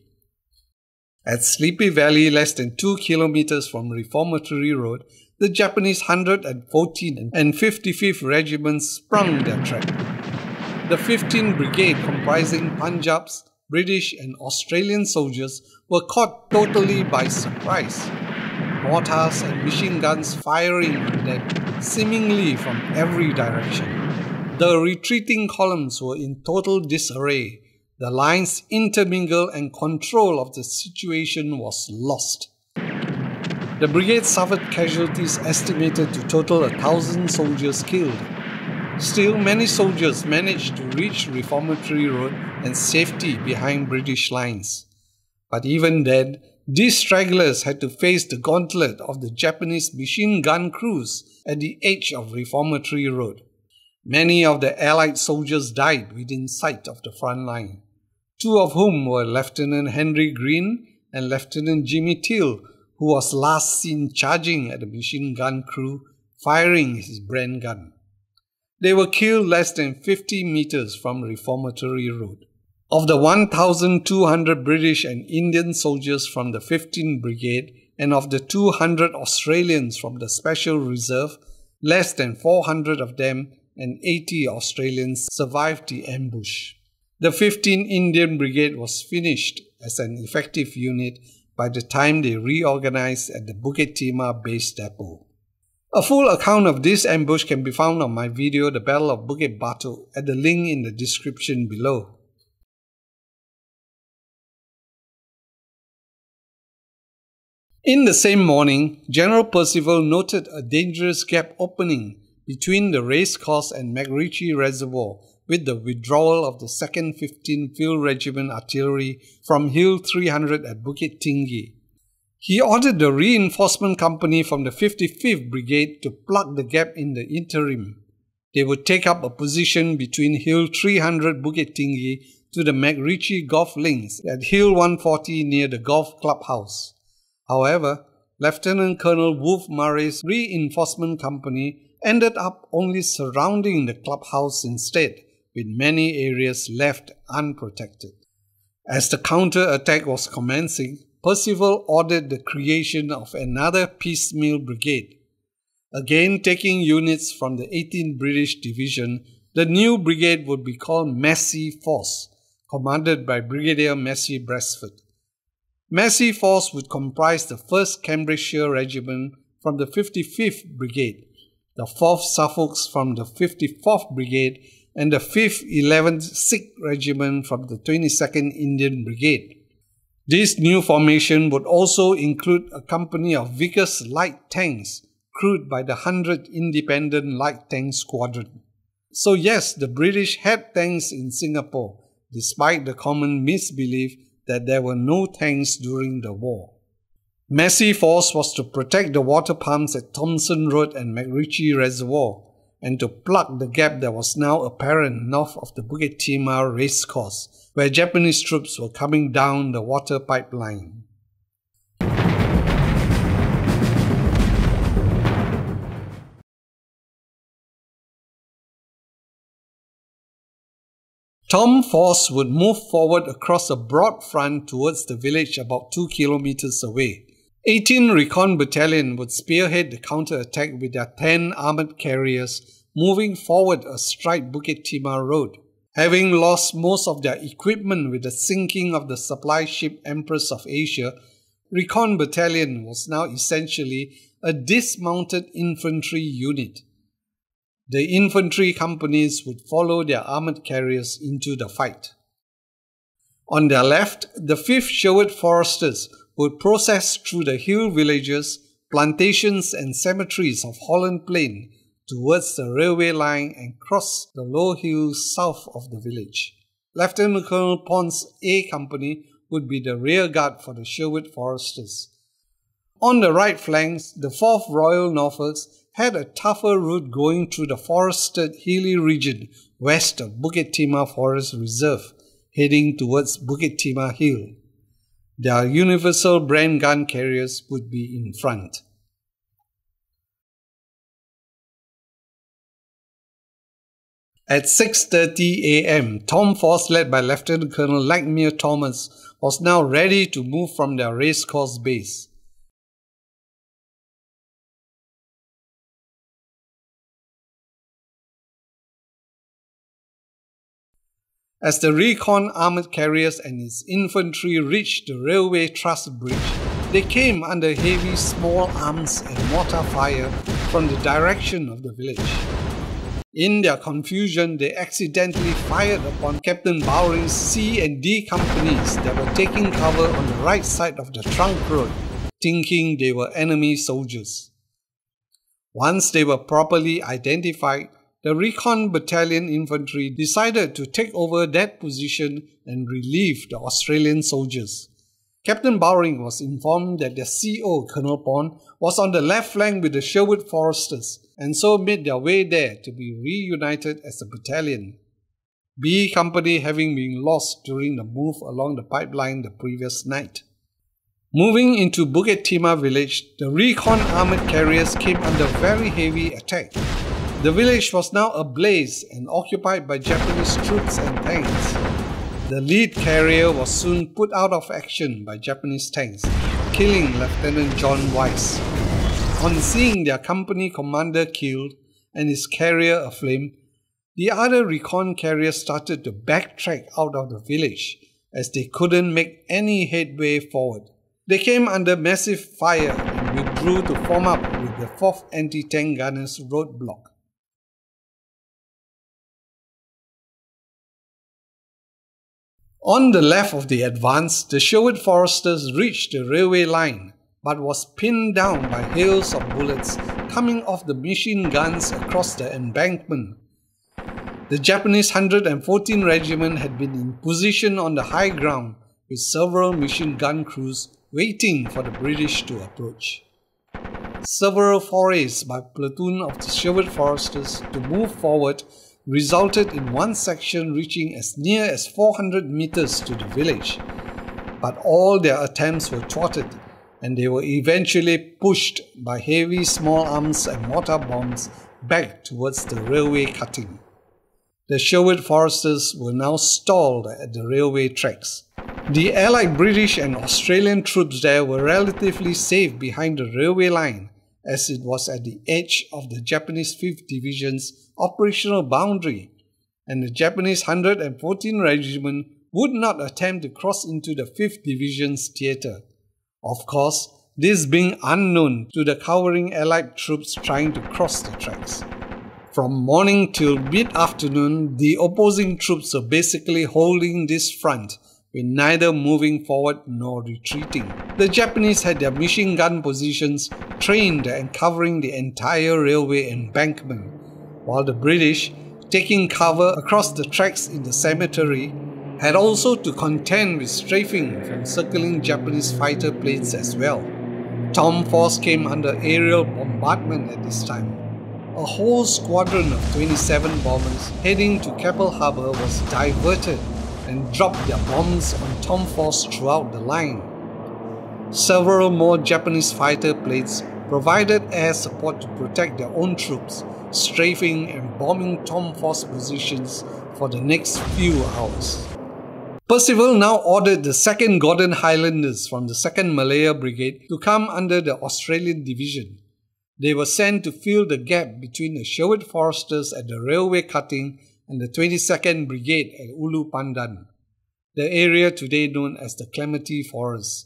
At Sleepy Valley, less than two kilometers from Reformatory Road, the Japanese one hundred fourteenth and fifty-fifth Regiments sprung their trap. The fifteenth Brigade, comprising Punjab's, British and Australian soldiers, were caught totally by surprise. Mortars and machine guns firing on them, seemingly from every direction. The retreating columns were in total disarray. The lines intermingled and control of the situation was lost. The brigade suffered casualties estimated to total a thousand soldiers killed. Still, many soldiers managed to reach Reformatory Road and safety behind British lines. But even then, these stragglers had to face the gauntlet of the Japanese machine gun crews at the edge of Reformatory Road. Many of the Allied soldiers died within sight of the front line, two of whom were Lieutenant Henry Green and Lieutenant Jimmy Till, who was last seen charging at the machine gun crew, firing his Bren gun. They were killed less than fifty meters from Reformatory Road. Of the one thousand two hundred British and Indian soldiers from the fifteenth Brigade and of the two hundred Australians from the Special Reserve, less than four hundred of them and eighty Australians survived the ambush. The fifteenth Indian Brigade was finished as an effective unit by the time they reorganized at the Bukit Timah base depot. A full account of this ambush can be found on my video The Battle of Bukit Batu at the link in the description below. In the same morning, General Percival noted a dangerous gap opening between the racecourse and MacRitchie Reservoir with the withdrawal of the second fifteenth Field Regiment Artillery from Hill three hundred at Bukit Tinggi. He ordered the reinforcement company from the fifty-fifth Brigade to plug the gap in the interim. They would take up a position between Hill three hundred Bukit Tinggi to the MacRitchie Golf Links at Hill one forty near the golf clubhouse. However, Lieutenant Colonel Wolfe Murray's reinforcement company ended up only surrounding the clubhouse instead, with many areas left unprotected. As the counter-attack was commencing, Percival ordered the creation of another piecemeal brigade. Again taking units from the eighteenth British Division, the new brigade would be called Massey Force, commanded by Brigadier Massey Brassford. Massey Force would comprise the first Cambridgeshire Regiment from the fifty-fifth Brigade, the fourth Suffolks from the fifty-fourth Brigade, and the fifth eleventh Sikh Regiment from the twenty-second Indian Brigade. This new formation would also include a company of Vickers light tanks crewed by the one hundredth Independent Light Tank Squadron. So yes, the British had tanks in Singapore, despite the common misbelief that there were no tanks during the war. Massey Force was to protect the water pumps at Thomson Road and MacRitchie Reservoir, and to plug the gap that was now apparent north of the Bukit Timah racecourse, where Japanese troops were coming down the water pipeline. Tom Force would move forward across a broad front towards the village about two kilometers away. eighteen Recon Battalion would spearhead the counter-attack with their ten armoured carriers moving forward astride Bukit Timah Road. Having lost most of their equipment with the sinking of the supply ship Empress of Asia, Recon Battalion was now essentially a dismounted infantry unit. The infantry companies would follow their armoured carriers into the fight. On their left, the fifth Sherwood Foresters would process through the hill villages, plantations and cemeteries of Holland Plain towards the railway line and cross the low hills south of the village. Lieutenant Colonel Pond's A Company would be the rear guard for the Sherwood Foresters. On the right flanks, the fourth Royal Norfolks had a tougher route going through the forested hilly region west of Bukit Timah Forest Reserve, heading towards Bukit Timah Hill. Their universal brand gun carriers would be in front. At six thirty a m, Tom Force, led by Lieutenant Colonel Lackmere Thomas, was now ready to move from their racecourse base. As the Recon armoured carriers and its infantry reached the railway truss bridge, they came under heavy small arms and mortar fire from the direction of the village. In their confusion, they accidentally fired upon Captain Bowring's C and D companies that were taking cover on the right side of the trunk road, thinking they were enemy soldiers. Once they were properly identified, the Recon Battalion Infantry decided to take over that position and relieve the Australian soldiers. Captain Bowring was informed that their C O, Colonel Pond, was on the left flank with the Sherwood Foresters, and so made their way there to be reunited as a battalion. B Company having been lost during the move along the pipeline the previous night. Moving into Bukit Timah village, the Recon armoured carriers came under very heavy attack. The village was now ablaze and occupied by Japanese troops and tanks. The lead carrier was soon put out of action by Japanese tanks, killing Lieutenant John Weiss. On seeing their company commander killed and his carrier aflame, The other recon carriers started to backtrack out of the village as they couldn't make any headway forward. They came under massive fire and withdrew to form up with the fourth Anti-Tank Gunners roadblock. On the left of the advance, the Sherwood Foresters reached the railway line, but was pinned down by hails of bullets coming off the machine guns across the embankment. The Japanese one hundred fourteenth Regiment had been in position on the high ground with several machine gun crews waiting for the British to approach. Several forays by platoon of the Sherwood Foresters to move forward resulted in one section reaching as near as four hundred meters to the village, but all their attempts were thwarted and they were eventually pushed by heavy small arms and mortar bombs back towards the railway cutting. The Sherwood Foresters were now stalled at the railway tracks. The Allied British and Australian troops there were relatively safe behind the railway line, as it was at the edge of the Japanese fifth Division's operational boundary, and the Japanese one hundred fourteenth Regiment would not attempt to cross into the fifth Division's theatre. Of course, this being unknown to the cowering Allied troops trying to cross the tracks. From morning till mid-afternoon, the opposing troops were basically holding this front, with neither moving forward nor retreating. The Japanese had their machine gun positions trained and covering the entire railway embankment, while the British, taking cover across the tracks in the cemetery, had also to contend with strafing from circling Japanese fighter planes as well. Tom Force came under aerial bombardment at this time. A whole squadron of twenty-seven bombers heading to Keppel Harbour was diverted and dropped their bombs on Tom Force throughout the line. Several more Japanese fighter planes provided air support to protect their own troops, strafing and bombing Tom Force positions for the next few hours. Percival now ordered the second Gordon Highlanders from the second Malaya Brigade to come under the Australian Division. They were sent to fill the gap between the Sherwood Foresters at the railway cutting and the twenty-second Brigade at Ulu Pandan, the area today known as the Clementi Forest.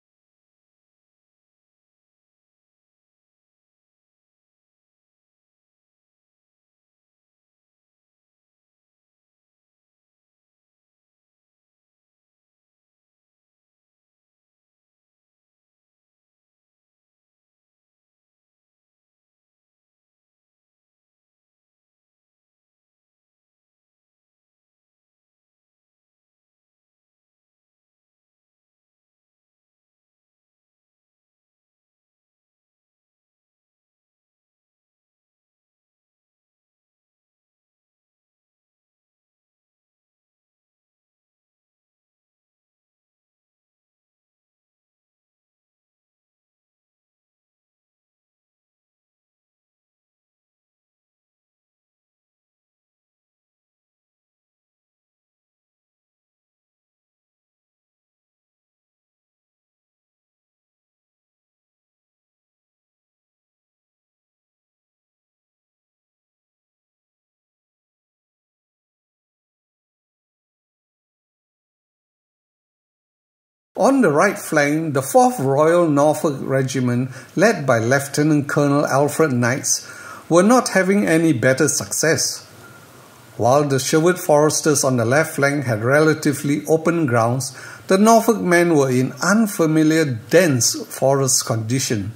On the right flank, the fourth Royal Norfolk Regiment, led by Lieutenant Colonel Alfred Knights, were not having any better success. While the Sherwood Foresters on the left flank had relatively open grounds, the Norfolk men were in unfamiliar dense forest condition.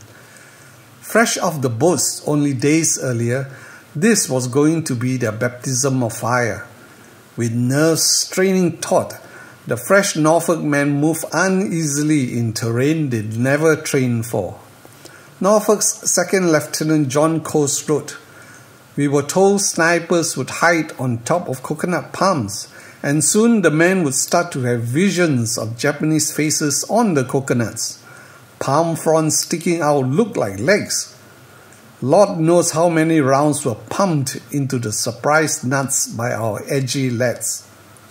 Fresh off the boats only days earlier, this was going to be their baptism of fire. With nerves straining taut, the fresh Norfolk men moved uneasily in terrain they'd never trained for. Norfolk's second Lieutenant John Coase wrote, "We were told snipers would hide on top of coconut palms, and soon the men would start to have visions of Japanese faces on the coconuts. Palm fronds sticking out looked like legs. Lord knows how many rounds were pumped into the surprised nuts by our edgy lads."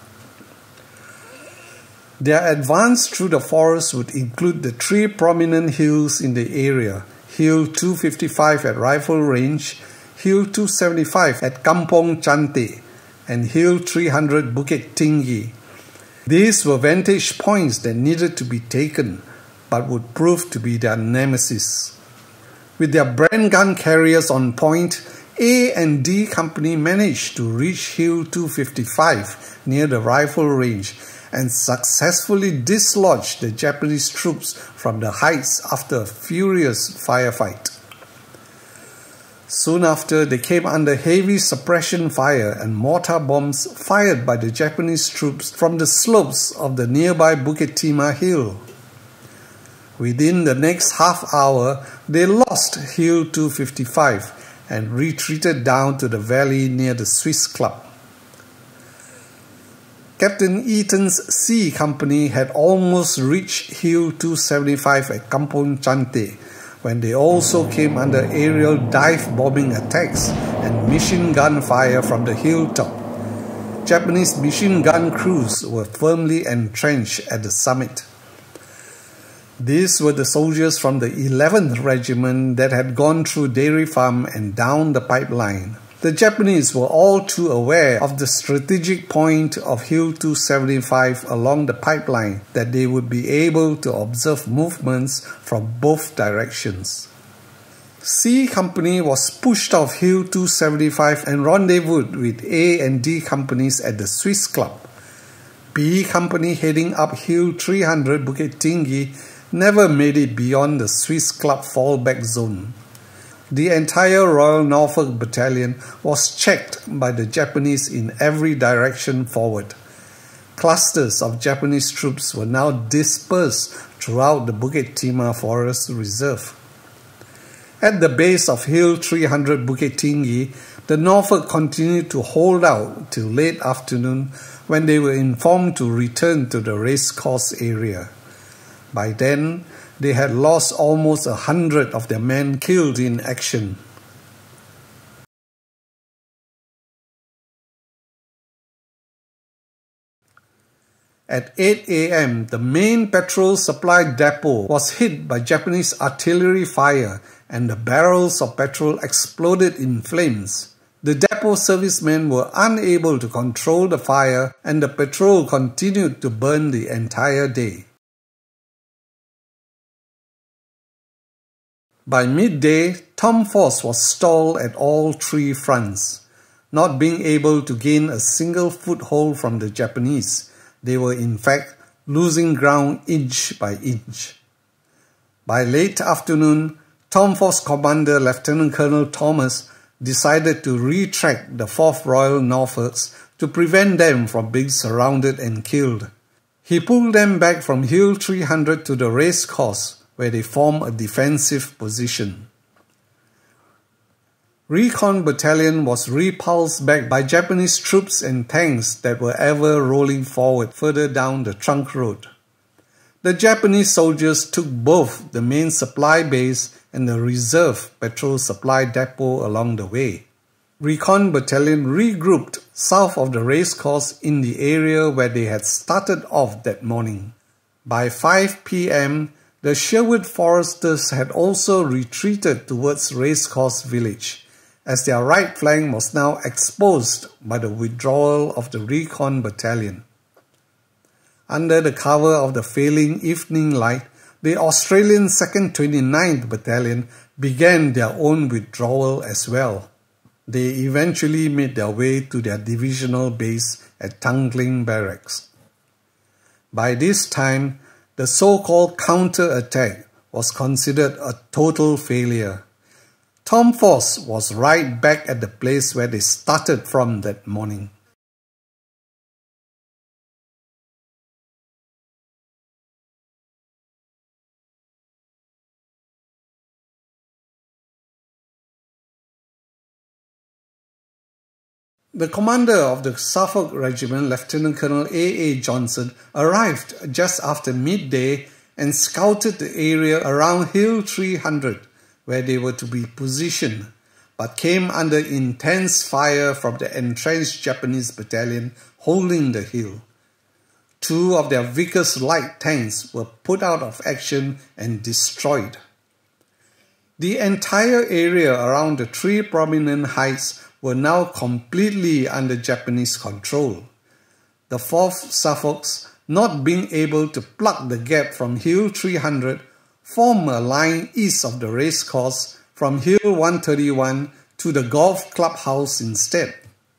Their advance through the forest would include the three prominent hills in the area: Hill two fifty-five at Rifle Range, Hill two seventy-five at Kampong Chante, and Hill three hundred Bukit Tinggi. These were vantage points that needed to be taken, but would prove to be their nemesis. With their Bren gun carriers on point, A and D Company managed to reach Hill two fifty-five near the rifle range and successfully dislodged the Japanese troops from the heights after a furious firefight. Soon after, they came under heavy suppression fire and mortar bombs fired by the Japanese troops from the slopes of the nearby Bukit Timah hill. Within the next half hour, they lost Hill two fifty-five and retreated down to the valley near the Swiss Club. Captain Eaton's C Company had almost reached Hill two seventy-five at Kampong Chante when they also came under aerial dive bombing attacks and machine gun fire from the hilltop. Japanese machine gun crews were firmly entrenched at the summit. These were the soldiers from the eleventh Regiment that had gone through Dairy Farm and down the pipeline. The Japanese were all too aware of the strategic point of Hill two seventy-five along the pipeline that they would be able to observe movements from both directions. C Company was pushed off Hill two seventy-five and rendezvoused with A and D Companies at the Swiss Club. B Company heading up Hill three hundred Bukit Tinggi never made it beyond the Swiss Club fallback zone. The entire Royal Norfolk Battalion was checked by the Japanese in every direction forward. Clusters of Japanese troops were now dispersed throughout the Bukit Timah Forest Reserve. At the base of Hill three hundred Bukit Tinggi, the Norfolk continued to hold out till late afternoon when they were informed to return to the racecourse area. By then, they had lost almost a hundred of their men killed in action. At eight A M, the main petrol supply depot was hit by Japanese artillery fire and the barrels of petrol exploded in flames. The depot servicemen were unable to control the fire and the petrol continued to burn the entire day. By midday, Tom Force was stalled at all three fronts. Not being able to gain a single foothold from the Japanese, they were in fact losing ground inch by inch. By late afternoon, Tom Force Commander Lieutenant Colonel Thomas decided to retract the fourth Royal Norfolks to prevent them from being surrounded and killed. He pulled them back from Hill three hundred to the racecourse, where they form a defensive position. Recon Battalion was repulsed back by Japanese troops and tanks that were ever rolling forward further down the trunk road. The Japanese soldiers took both the main supply base and the reserve petrol supply depot along the way. Recon Battalion regrouped south of the racecourse in the area where they had started off that morning. By five P M, the Sherwood Foresters had also retreated towards Racecourse Village, as their right flank was now exposed by the withdrawal of the Recon Battalion. Under the cover of the failing evening light, the Australian second twenty-ninth Battalion began their own withdrawal as well. They eventually made their way to their divisional base at Tangling Barracks. By this time, the so-called counter-attack was considered a total failure. Tom Force was right back at the place where they started from that morning. The commander of the Suffolk Regiment, Lieutenant Colonel A A Johnson, arrived just after midday and scouted the area around Hill three hundred, where they were to be positioned, but came under intense fire from the entrenched Japanese battalion holding the hill. Two of their Vickers light tanks were put out of action and destroyed. The entire area around the three prominent heights were now completely under Japanese control. The fourth Suffolks, not being able to plug the gap from Hill three hundred, formed a line east of the racecourse from Hill one thirty-one to the golf clubhouse instead.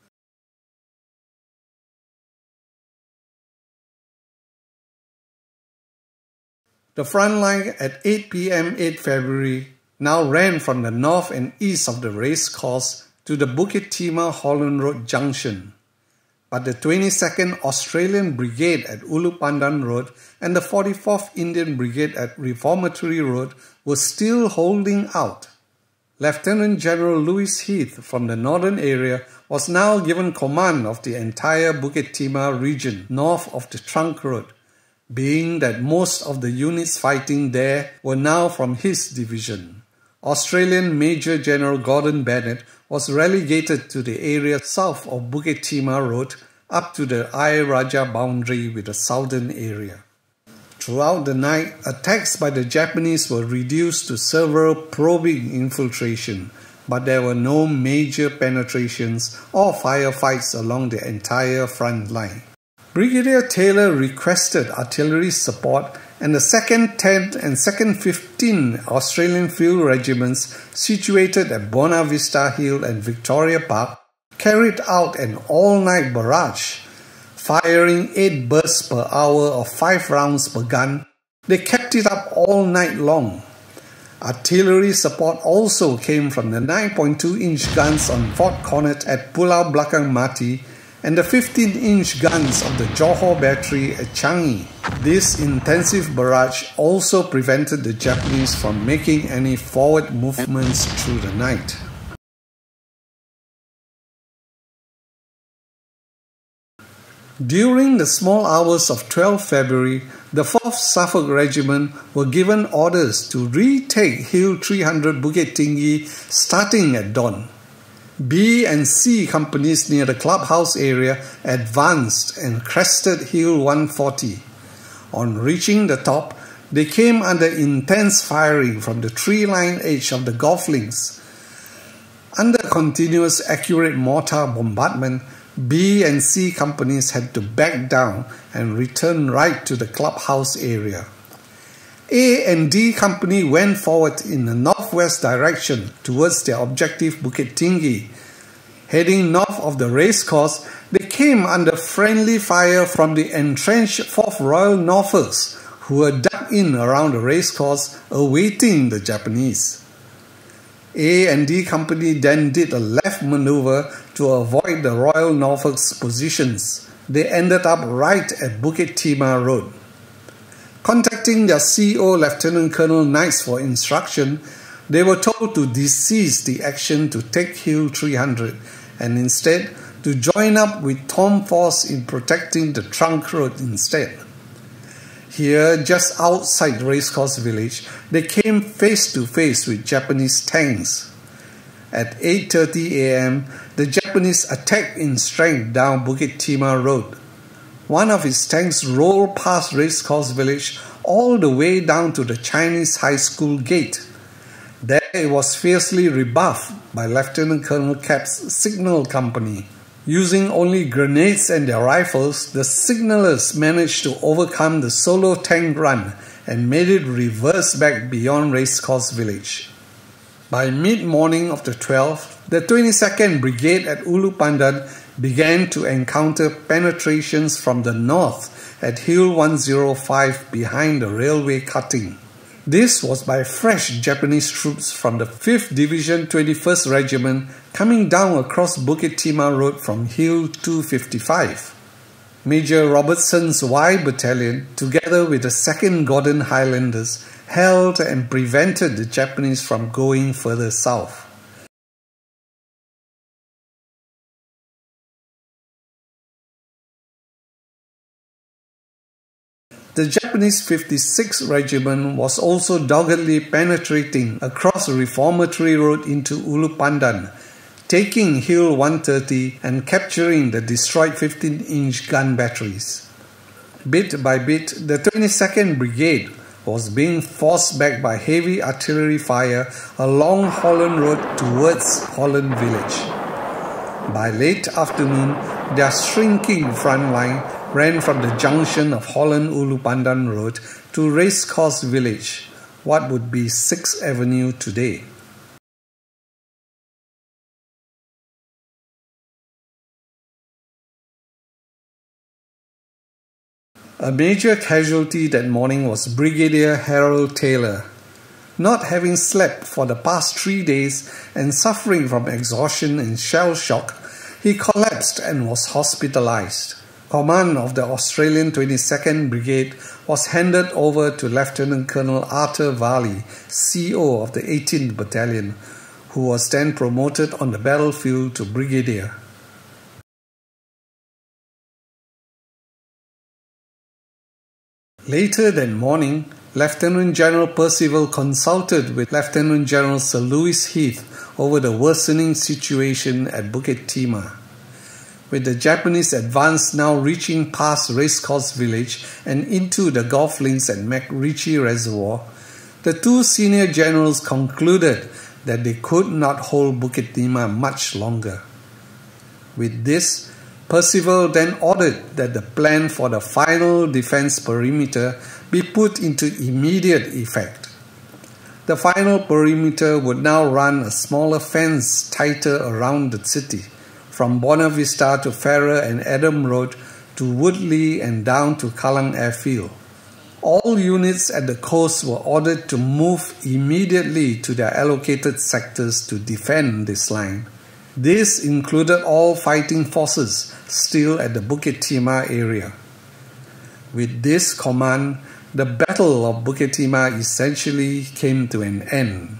The front line at eight p m eighth February now ran from the north and east of the racecourse to the Bukit Timah Holland Road junction. But the twenty-second Australian Brigade at Ulu Pandan Road and the forty-fourth Indian Brigade at Reformatory Road were still holding out. Lieutenant General Louis Heath from the northern area was now given command of the entire Bukit Timah region north of the Trunk Road, being that most of the units fighting there were now from his division. Australian Major General Gordon Bennett was relegated to the area south of Bukit Timah Road up to the Ayer Rajah boundary with the southern area. Throughout the night, attacks by the Japanese were reduced to several probing infiltration, but there were no major penetrations or firefights along the entire front line. Brigadier Taylor requested artillery support, and the second, tenth and second fifteenth Australian Field Regiments situated at Buona Vista Hill and Victoria Park carried out an all-night barrage. Firing eight bursts per hour of five rounds per gun, they kept it up all night long. Artillery support also came from the nine point two inch guns on Fort Connaught at Pulau Belakang Mati and the fifteen inch guns of the Johor Battery at Changi. This intensive barrage also prevented the Japanese from making any forward movements through the night. During the small hours of twelfth February, the fourth Suffolk Regiment were given orders to retake Hill three hundred Bukit Tinggi starting at dawn. B and C companies near the clubhouse area advanced and crested Hill one forty. On reaching the top, they came under intense firing from the tree-lined edge of the golf links. Under continuous accurate mortar bombardment, B and C companies had to back down and return right to the clubhouse area. A and D company went forward in the northwest direction towards their objective Bukit Tinggi. Heading north of the racecourse, they came under friendly fire from the entrenched fourth Royal Norfolks, who were dug in around the racecourse awaiting the Japanese. A and D company then did a left maneuver to avoid the Royal Norfolk's positions. They ended up right at Bukit Timah Road. Contacting their C O Lieutenant Colonel Knights for instruction, they were told to desist the action to take Hill three hundred and instead to join up with Tom Force in protecting the Trunk Road instead. Here, just outside the Racecourse Village, they came face to face with Japanese tanks. At eight thirty a m, the Japanese attacked in strength down Bukit Timah Road. One of his tanks rolled past Racecourse Village all the way down to the Chinese High School gate. There it was fiercely rebuffed by Lieutenant Colonel Capp's signal company. Using only grenades and their rifles, the signalers managed to overcome the solo tank run and made it reverse back beyond Racecourse Village. By mid-morning of the twelfth, the twenty-second Brigade at Ulu Pandan began to encounter penetrations from the north at Hill one oh five behind the railway cutting. This was by fresh Japanese troops from the fifth Division twenty-first Regiment coming down across Bukit Timah Road from Hill two fifty-five. Major Robertson's Y Battalion, together with the second Gordon Highlanders, held and prevented the Japanese from going further south. The Japanese fifty-sixth Regiment was also doggedly penetrating across Reformatory Road into Ulu Pandan, taking Hill one thirty and capturing the destroyed fifteen inch gun batteries. Bit by bit, the twenty-second Brigade was being forced back by heavy artillery fire along Holland Road towards Holland Village. By late afternoon, their shrinking front line ran from the junction of Holland-Ulu Pandan Road to Racecourse Village, what would be sixth Avenue today. A major casualty that morning was Brigadier Harold Taylor. Not having slept for the past three days and suffering from exhaustion and shell shock, he collapsed and was hospitalized. Command of the Australian twenty-second Brigade was handed over to Lieutenant Colonel Arthur Varley, C O of the eighteenth Battalion, who was then promoted on the battlefield to Brigadier. Later that morning, Lieutenant General Percival consulted with Lieutenant General Sir Louis Heath over the worsening situation at Bukit Timah. With the Japanese advance now reaching past Racecourse Village and into the golf links at MacRitchie Reservoir, the two senior generals concluded that they could not hold Bukit Timah much longer. With this, Percival then ordered that the plan for the final defense perimeter be put into immediate effect. The final perimeter would now run a smaller fence tighter around the city, from Buona Vista to Farrer and Adam Road to Woodley and down to Kallang Airfield. All units at the coast were ordered to move immediately to their allocated sectors to defend this line. This included all fighting forces still at the Bukit Timah area. With this command, the Battle of Bukit Timah essentially came to an end.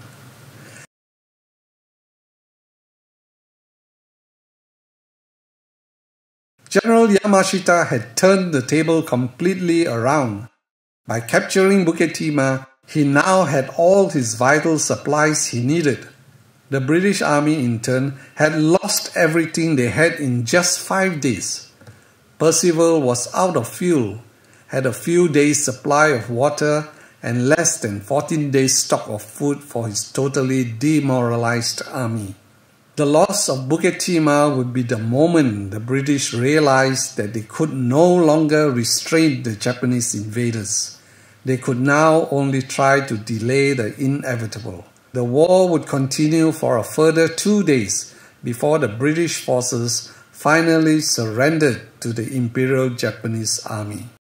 General Yamashita had turned the table completely around. By capturing Bukit Timah, he now had all his vital supplies he needed. The British Army, in turn, had lost everything they had in just five days. Percival was out of fuel, had a few days' supply of water, and less than fourteen days' stock of food for his totally demoralized army. The loss of Bukit Timah would be the moment the British realized that they could no longer restrain the Japanese invaders. They could now only try to delay the inevitable. The war would continue for a further two days before the British forces finally surrendered to the Imperial Japanese Army.